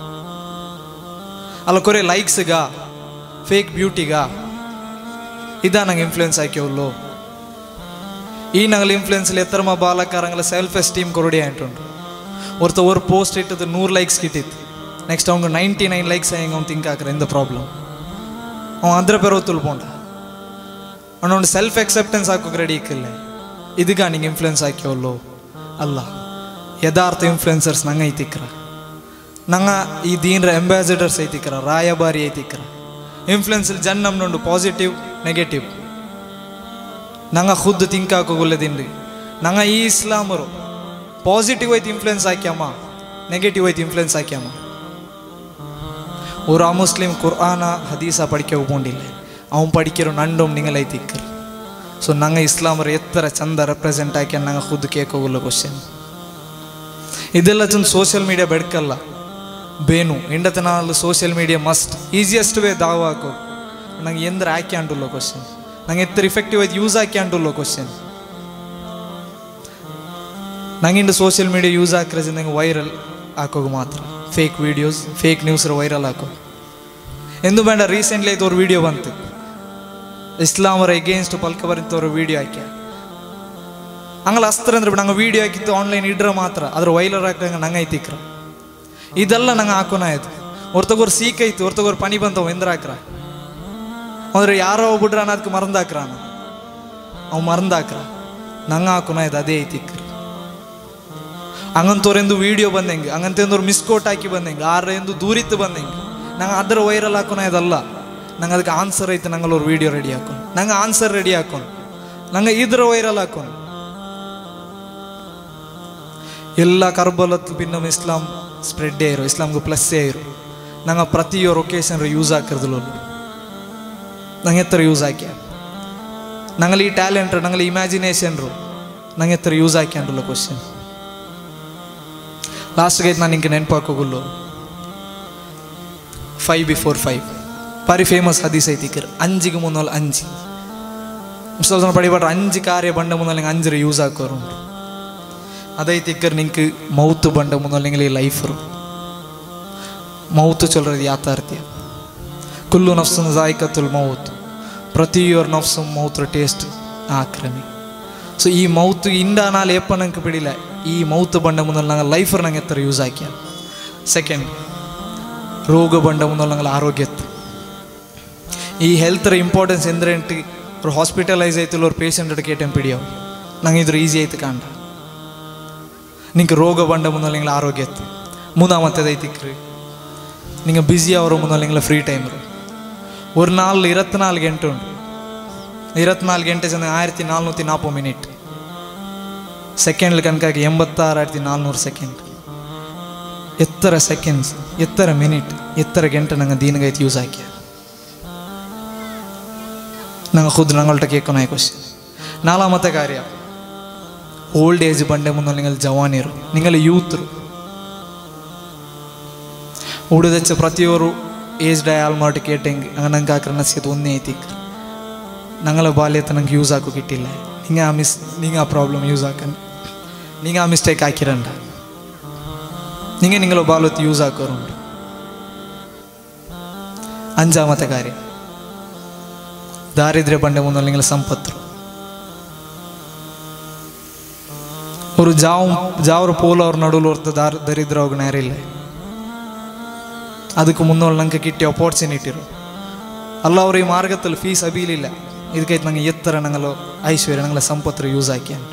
ಅಲ್ಲ ಕೊರೆ ಲೈಕ್ಸ್ಗ ಫೇಕ್ ಬ್ಯೂಟಿಗ ಇದಾ ನಂಗೆ ಇನ್ಫ್ಲುಯೆನ್ಸ್ ಆಕ್ಯವಲ್ಲು. ಈ ನಂಗೆ ಇನ್ಫ್ಲುಯೆನ್ಸ್ಲಿ ಎತ್ತರಮ ಬಾಲಕಾರಂಗಲ ಸೆಲ್ಫ್ ಎಸ್ಟೀಮ್ ಕೊರಡಿ ಅಂಟುಂಟು. ಒರ್ತ ஒரு போஸ்ட் ಇಟ್ಟது 100 ಲೈಕ್ಸ್ ಕಿಟ್ಟಿತ್ತು, ನೆಕ್ಸ್ಟ್ அவங்க 99 ಲೈಕ್ಸ್ ಹೆಂಗೆ ಅವ್ನು ತಿಂಕ್ ಹಾಕ್ರೆ ಎಂದ ಪ್ರಾಬ್ಲಮ್. ಅವ್ನು ಅದ್ರ ಪೆರೋ ತುಳ್ಕೊಂಡ ಅವನೊಂದು ಸೆಲ್ಫ್ ಎಕ್ಸೆಪ್ಟೆನ್ಸ್ ಹಾಕೋಕೆ ರೆಡಿ ಇಕ್ಕಿಲ್ಲ. ಇದೀಗ ನಿಂಗೆ ಇನ್ಫ್ಲುಯೆನ್ಸ್ ಹಾಕ್ಯವಲ್ಲು ಅಲ್ಲ. ಯಥಾರ್ಥ ಇನ್ಫ್ಲುಯೆನ್ಸರ್ಸ್ ನಂಗೆ ಐತಿಕ್ರ, ನಂಗೆ ಈ ದೀನ್ರ ಅಂಬಾಸಿಡರ್ಸ್ ಐತಿಕ್ರ, ರಾಯಭಾರಿ ಐತಿಕ್ರ. ಇನ್ಫ್ಲುಯೆನ್ಸಲ್ಲಿ ಜನ್ ನಮ್ನುಂಡು ಪಾಸಿಟಿವ್ ನೆಗೆಟಿವ್. ನಂಗೆ ಖುದ್ದು ತಿಂಕ್ ಹಾಕೋಗೊಲ್ಲದಿಂಡ್ರಿ ನಂಗೆ ಈ ಇಸ್ಲಾಮರು ಪಾಸಿಟಿವ್ ಐತಿ ಇನ್ಫ್ಲುಯೆನ್ಸ್ ಹಾಕ್ಯಮ್ಮ, ನೆಗೆಟಿವ್ ಐತಿ ಇನ್ಫ್ಲುಯೆನ್ಸ್ ಹಾಕ್ಯಮ್ಮ. ஒரு முஸ்லீம் குர்ஆனா ஹதீஸா படிக்க போண்டிಲ್ಲ, அவன் படிக்கிற நண்டும் நீங்கள் ஐத்திக்கர். ಸೊ ನಂಗೆ ಇಸ್ಲಾಮರು ಎತ್ತರ ಚಂದ ರೆಪ್ರೆಸೆಂಟ್ ಹಾಕಿ ನಂಗೆ ಖುದ್ದು ಕೇಕೋಗಲ್ಲ ಕ್ವಶನ್. ಇದೆಲ್ಲ ಚಂದ ಸೋಷಿಯಲ್ ಮೀಡಿಯಾ ಬೆಡ್ಕಲ್ಲ ಬೇನು ಎಂಡತ ನಾಳು social media must easiest way ದಾವ ಹಾಕೋ. ನಂಗೆ ಎಂದ್ರೆ ಹಾಕಿ ಅಂಟುಲ್ಲೋ ಕ್ವಶನ್, ನಂಗೆ ಎತ್ತರ ಇಫೆಕ್ಟಿವ್ ಆಯ್ತು ಯೂಸ್ ಹಾಕಿ ಅಂಟುಲ್ಲೋ ಕ್ವಶನ್. ನಂಗಿಂದು ಸೋಷಿಯಲ್ ಮೀಡಿಯಾ ಯೂಸ್ ಹಾಕ್ರೆ ನಂಗೆ ವೈರಲ್ ಹಾಕೋದು ಮಾತ್ರ, fake videos fake news viral ಹಾಕೋ. ಎಂದು ಬೇಡ ರೀಸೆಂಟ್ಲಿ ಆಯ್ತು ಅವ್ರ ವಿಡಿಯೋ ಬಂತು, ಇಸ್ಲಾಮರ ಎಗೇನ್ಸ್ಟ್ ಪಲ್ಕ ಬರೀತವ್ರ ವಿಡಿಯೋ ಹಾಕ್ಯ ಹಂಗಲ್ಲ ಅಸ್ತ್ರ ಅಂದ್ರೆ ನಂಗೆ ವಿಡಿಯೋ ಹಾಕಿತ್ತು ಆನ್ಲೈನ್ ಇಡ್ರ ಮಾತ್ರ ಅದ್ರ ವೈರಲ್ ಹಾಕಂಗೆ ನಂಗೆ ಐತಿಕ್ರ. ಇದೆಲ್ಲ ನಂಗೆ ಹಾಕೋನ ಆಯ್ತು. ಹೊರ್ತಗೋರು ಸೀಕ್ ಐತು, ಹೊರ್ತಗೋರು ಪನಿ ಬಂತವ ಎಂದ್ರ ಹಾಕ್ರ ಅಂದ್ರೆ ಯಾರೋ ಬಿಡ್ರ ಅನ್ನೋದಕ್ಕೆ ಮರಂದಾಕ್ರ ಅವ್ ಮರಂದಾಕ್ರ ನಂಗೆ ಹಾಕೋನ ಆಯ್ತು. ಅದೇ ಐತಿಕ್ರ ಹಂಗಂತವ್ರೆಂದು ವಿಡಿಯೋ ಬಂದಂಗೆ, ಹಂಗಂತಂದವ್ರು ಮಿಸ್ಕೋಟ್ ಹಾಕಿ ಬಂದಂಗೆ, ಆರೆಂದು ದೂರಿತ್ತು ಬಂದಂಗೆ ನಂಗೆ ಅದರ ವೈರಲ್ ಹಾಕೋನ ಇದಲ್ಲ. ನಂಗೆ ಅದಕ್ಕೆ ಆನ್ಸರ್ ಐತೆ, ನಂಗೆ ಅವ್ರು ವಿಡಿಯೋ ರೆಡಿ ಹಾಕೊಂಡು ನಂಗೆ ಆನ್ಸರ್ ರೆಡಿ ಹಾಕೊಂಡು ನಂಗೆ ಇದ್ರ ವೈರಲ್ ಹಾಕೊಂಡು ಎಲ್ಲ ಕರ್ಬಲತ್ತು ಭಿನ್ನ ಇಸ್ಲಾಂ ಸ್ಪ್ರೆಡ್ಡೇ ಇರೋ, ಇಸ್ಲಾಂಗೂ ಪ್ಲಸ್ಸೇ ಇರೋ. ನಂಗೆ ಪ್ರತಿಯೊರು ಒಕೇಶನ್ ಯೂಸ್ ಹಾಕಿರ್ದಿಲ್ಲ, ನಂಗೆ ಎತ್ತರ ಯೂಸ್ ಹಾಕ್ಯ. ನಂಗಲ್ಲಿ ಈ ಟ್ಯಾಲೆಂಟ್, ನಂಗಲ್ಲಿ ಇಮ್ಯಾಜಿನೇಷನ್ರು ನಂಗೆ ಎತ್ತರ ಯೂಸ್ ಹಾಕ್ಯಂಡ್ರಲ್ಲ ಕ್ವಶನ್. ಲಾಸ್ಟ್ಗೆ ಐತೆ ನಾನು ಹಿಂಗೆ ನೆನಪು ಹಾಕೋಗುಲ್ಲು 5 before 5 ಭಾರಿ ಫೇಮಸ್ ಹದೀಸ್ ಐತಿಕರ್. 5ಗೆ ಮುನ್ನೋಲ್ 5 ಮುಸಲ್ಮಾನ ಪಡಿಬಾಟ್ರೆ 5 ಕಾರ್ಯ ಬಂಡ ಮುನ್ನೋಲ್ ಹಿಂಗೆ 5 ಯೂಸ್ ಹಾಕೋರು ಅದೈತಿಕ್ಕರ್. ನಿಂಗೆ ಮೌತು ಬಂಡ ಮುನ್ನೋಲ್ ನಿಂಗೆ ಲೈಫರು ಮೌತು ಚೊಲ್றது ಯಾತಾರ್ತಿಯ. ಕುಲ್ಲು ನಫ್ಸನ್ ಜಾಯಿಕತುಲ್ ಮೌತ್, ಪ್ರತಿಯೊರ್ ನಫ್ಸು ಮೌತ್ರ ಟೇಸ್ಟ್ ಆಕ್ರಮಿ. ಸೊ ಈ ಮೌತು ಇಂಡ ನಾಳೆ ಎಪ್ಪ ನಂಗೆ ಬಿಡಿಲ್ಲ, ಈ ಮೌತು ಬಂಡ ಮುನ್ನೋಲ್ ನಂಗೆ ಲೈಫರ್ ನಂಗೆ ಎತ್ತರ ಯೂಸ್ ಹಾಕ್ಯ. ಸೆಕೆಂಡ್ ರೋಗ ಬಂಡ ಮುನ್ನೋಲ್ ನಂಗೆ ಆರೋಗ್ಯತ್ತು. ಈ ಹೆಲ್ತ್ರ ಇಂಪಾರ್ಟೆನ್ಸ್ ಎಂದ್ರೆಂಟು ಅವ್ರು ಹಾಸ್ಪಿಟಲೈಸ್ ಆಯ್ತಲ್ಲ ಅವ್ರು ಪೇಷಂಟ್ ಕೇಟನ್ ಪಿಡಿಯವು ನಂಗೆ ಇದ್ರ ಈಸಿ ಆಯ್ತು ಕಾಂಡ. ನಿಂಗೆ ರೋಗ ಬಂಡ ಮುನ್ನೋಲ್ ನಿಂಗೆ ಆರೋಗ್ಯ ಇತ್ತು. ಮೂന്നാമത്തേത് ಐತಿಕ್ರಿ നിങ്ങൾ ബിസി ആവുമ്പോൾ നിങ്ങൾ ഫ്രീ ടൈം ഒരു നാളിൽ 24 ഗಂಟೆ ഉണ്ട്. 24 ಗಂಟೆ ചെന്ന് 1440 മിനിറ്റ് സെക്കൻഡിൽ കണക്കാക്കി 86,400 സെക്കൻഡ്. എത്ര സെക്കൻഡ്സ്, എത്ര മിനിറ്റ്, എത്ര ಗಂಟೆ ನಂಗೆ ದೀನಗೈತೆ ಯೂಸ್ ಹಾಕ್ಯ. ನಂಗೆ ಖುದ್ ನಂಗಳ್ಟ ಕೇಳ್ಕೊನ ಕ್ವಶನ್. 4ാമത്തെ കാര്യം ಓಲ್ಡ್ ಏಜ್ ಬಂಡೆ ಮುನ್ನ നിങ്ങൾ ಜವಾನಿರು, നിങ്ങൾ ಯೂತ್ರು ಉಳಿದಚ್ಚ ಪ್ರತಿಯೊರು ಏಜ್ ಡಯಾಲ್ ಮಾಡಿ ಕೇಟಂಗೆ ಹಂಗೆ ನಂಗೆ ಹಾಕ್ರೆ ನಸಿಯದು ಒಂದೇ ಐತಿಕ್. ನಂಗಳ ಬಾಲ್ಯತ ನಂಗೆ ಯೂಸ್ ಹಾಕೋ ಕಿಟ್ಟಿಲ್ಲ. നിങ്ങൾ ആ പ്രോബ്ലം യൂസ് ആക്കാൻ, നിങ്ങൾ ആ മിസ്റ്റേക്ക് ആക്കിരണ്ട. നിങ്ങൾ ബാല്യത്ത് യൂസ് ആക്കാറുണ്ട്. 5ാമത്തെ കാര്യം ദാരിദ്ര്യ ಬಂಡೆ മുന്നോൽ നിങ്ങൾ ಸಂಪತ್ತು. ഒരു ജാവർ പോലും ಅವ್ರ ನಡುவில் ಹೊರತು ದರಿದ್ರ ಹೋಗಿ ನೇರಿಲ್ಲ. ಅದಕ್ಕೆ ಮುನ್ನೋಳು ನಂಗೆ ಕಿಟ್ಟಿ ಅಪಾರ್ಚುನಿಟಿರು ಅಲ್ಲ. ಅವ್ರ ಈ ಮಾರ್ಗದಲ್ಲಿ ಫೀಸ್ ಅಬೀಲಿಲ್ಲ. ಇದಕ್ಕೈತೆ ನಂಗೆ ಎತ್ತರ ನಂಗಲ್ಲ ಐಶ್ವರ್ಯ ನಂಗಲ್ಲ ಸಂಪತ್ತು ಯೂಸ್ ಹಾಕಿ ಅಂತ.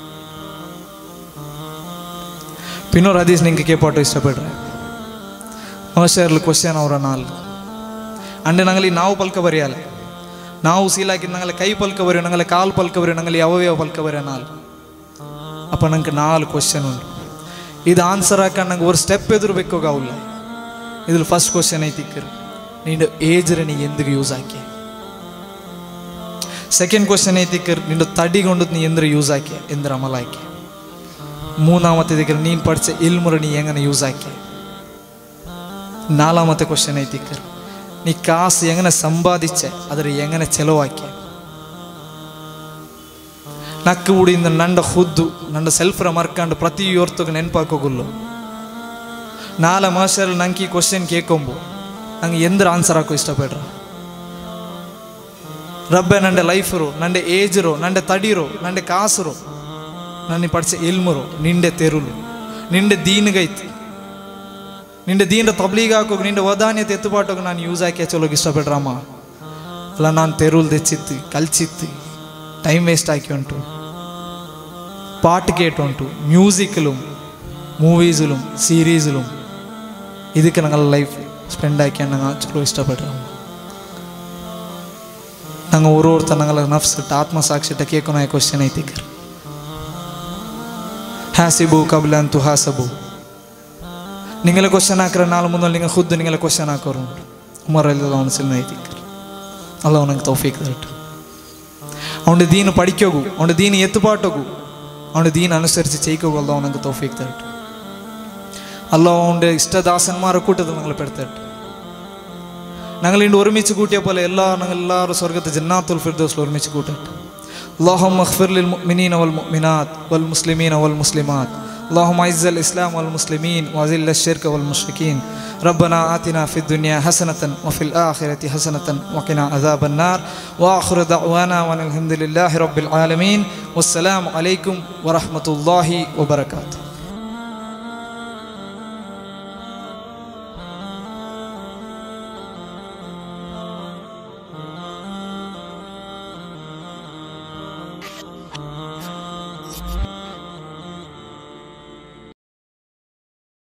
ಪಿನ್ನೋರು ಹದೀಸ್ ನಿಂಗೆ ಕೇಪಾಟು ಇಷ್ಟಪಡ್ರೆ ಮನುಷ್ಯರ್ಲಿ ಕ್ವಶನ್ ಅವರ ನಾಲ್ ಅಂಡೆ ನಂಗಲಿ ನಾವು ಪಲ್ಕ ಬರೆಯಲ್ಲ, ನಾವು ಸೀಲಾಕಿದ ನಂಗಲ್ಲ ಕೈ ಪಲ್ಕ ಬರೆಯೋ, ನಂಗಲ್ಲ ಕಾಲು ಪಲ್ಕ ಬರೆಯೋ, ನಂಗಲ್ಲಿ ಯಾವ ಪಲ್ಕ ಬರೆಯೋ ನಾಲ್. ಅಪ್ಪ ನಂಗೆ 4 ಕ್ವಶನ್ ಉಂಟು. ಇದು ಆನ್ಸರ್ ಹಾಕೊಂಡು ನಂಗೆ ಒಂದು ಸ್ಟೆಪ್ ಎದುರು ಬೇಕೋಗಾವಿಲ್ಲ. ಇದ್ರ ಫಸ್ಟ್ ಕ್ವಶನ್ ಐತಿಕ್ಕರು ನಿಂದು ಏಜ್ರೆ ನೀ ಎಂದಿಗೆ ಯೂಸ್ ಹಾಕಿ. ಸೆಕೆಂಡ್ ಕ್ವಶನ್ ಐತಿಕ್ಕರು ನಿಂದು ತಡಿಗೊಂಡು ನೀ ಎಂದ್ರೆ ಯೂಸ್ ಹಾಕಿ, ಎಂದ್ರೆ ಅಮಲ ಹಾಕಿ. 3ാമത്തെ ನೀನು ಪಡಿಸ ಇಲ್ಮುರ ನೀ ಹೆಂಗನ ಯೂಸ್ ಹಾಕಿ. 4ാമത്തെ ಕ್ವಶನ್ ಐತಿಕ್ಕರು ನೀ ಕಾಸು ಹೆಂಗನ ಸಂಪಾದಿಸೆ ಅದ್ರ ಹೆಂಗನ ಚೆಲವಾಕಿ. ನಕ್ಕು ಉಡಿಯಿಂದ ನಂಡ ಹುದ್ದು ನಂಡ ಸೆಲ್ಫ್ರ ಮರ್ಕೊಂಡು ಪ್ರತಿಯೊರ್ತಗೆ ನೆನಪಾಕೋಗುಲ್ಲು. 4 ಮಾಸಲ್ಲಿ ನಂಗೆ ಈ ಕ್ವಶನ್ ಕೇಳ್ಕೊಂಬು ನಂಗೆ ಎಂದ್ರೆ ಆನ್ಸರ್ ಹಾಕೋ ಇಷ್ಟಪಡ್ರ. ರಬ್ಬೆ ನಂಡೆ ಲೈಫರು, ನಂಡೆ ಏಜ್ರು, ನಂಡೆ ತಡಿರು, ನಂಡೆ ಕಾಸರು, ನನ್ನ ಪಡಿಸೆ ಇಲ್ಮರು, ನಿಂಡೆ ತೆರುಳು, ನಿಂಡೆ ದೀನ್ಗೈತಿ, ನಿಂಡೆ ದೀನ್ರ ತಬ್ಲೀಗ್ ಹಾಕೋಗಿ, ನಿಂಡೆ ವದಾನ್ಯತೆ ಎತ್ತುಪಾಟೋಗಿ ನಾನು ಯೂಸ್ ಹಾಕಿ ಚಲೋಗಿ ಇಷ್ಟಪಡ್ರಮ್ಮ. ಅಲ್ಲ ನಾನು ತೆರುಳು ತೆಚ್ಚಿತ್ತು ಕಲ್ಚಿತ್ತು ಟೈಮ್ ವೇಸ್ಟ್ ಹಾಕಿ ಉಂಟು. പാട്ട് കേട്ടുണ്ടു, മ്യൂസിക്കിലും മൂവീസിലും സീരീസിലും ഇതൊക്കെ ഞങ്ങളുടെ ലൈഫ് സ്പെൻഡ് ആക്കിയാണ് ഞങ്ങൾ ചുലോ ഇഷ്ടപ്പെടുക. ഞങ്ങൾ ഓരോരുത്തർ ഞങ്ങളുടെ നഫ്സ് ആത്മസാക്ഷിട്ട കേൾക്കുന്ന ക്വസ്റ്റ്യൻ ಐತಿಕರ್ ಹಾಸಿಬು ಕಬ್ಲನ್ ತುಹಾಸಬು. നിങ്ങളെ ക്വസ്റ്റ്യൻ ಹಾಕ್ರೆ 4 ಮುಂದೆ നിങ്ങൾ ಖುದ್ದು നിങ്ങളെ ಕ್ವಶನ್ ಹಾಕೋರುಂಟು. ഉമറല്ല ಅವನಿಸಿನ ಐತಿಕರ್ ಅಲ್ಲ ಅವನಿಗೆ ತೌಫೀಕ್ ತರಟು. ಅವನ ದೀನು പഠിക്കോಗು, ಅವನ ದೀನು ಎತ್ತುಪಾಟೋಗು, ಅವನ ದೀನ್ ಅನುಸರಿಸಿ ചെയ്യിക്കോಗಲ್ಲ ಅವನಿಗೆ ತೌಫೀಕ್ ತರಟು. അല്ല അവൻ്റെ ഇഷ്ടദാസന്മാരെ കൂട്ടത്തിൽ ഞങ്ങൾ പെടുത്തിട്ട് ഞങ്ങൾ ഇണ്ട് ഒരുമിച്ച് കൂട്ടിയ പോലെ ഞങ്ങളെല്ലാവരും സ്വർഗത്തെ ജന്നാത്തുൽ ഫിർദൗസിൽ ഒരുമിച്ച് കൂട്ടിട്ട് അല്ലാഹുമ്മ ഗ്ഫിർ ലിൽ മുഅ്മിനീന വൽ മുഅ്മിനാത്ത് വൽ മുസ്ലിമീന വൽ മുസ്ലിമാത്ത് اللهم اعز الاسلام والمسلمين واذل الشرك والمشركين. ربنا آتنا في الدنيا حسنة وفي الآخرة حسنة وقنا عذاب النار. وآخر دعوانا والحمد لله رب العالمين. والسلام عليكم ورحمة الله وبركاته.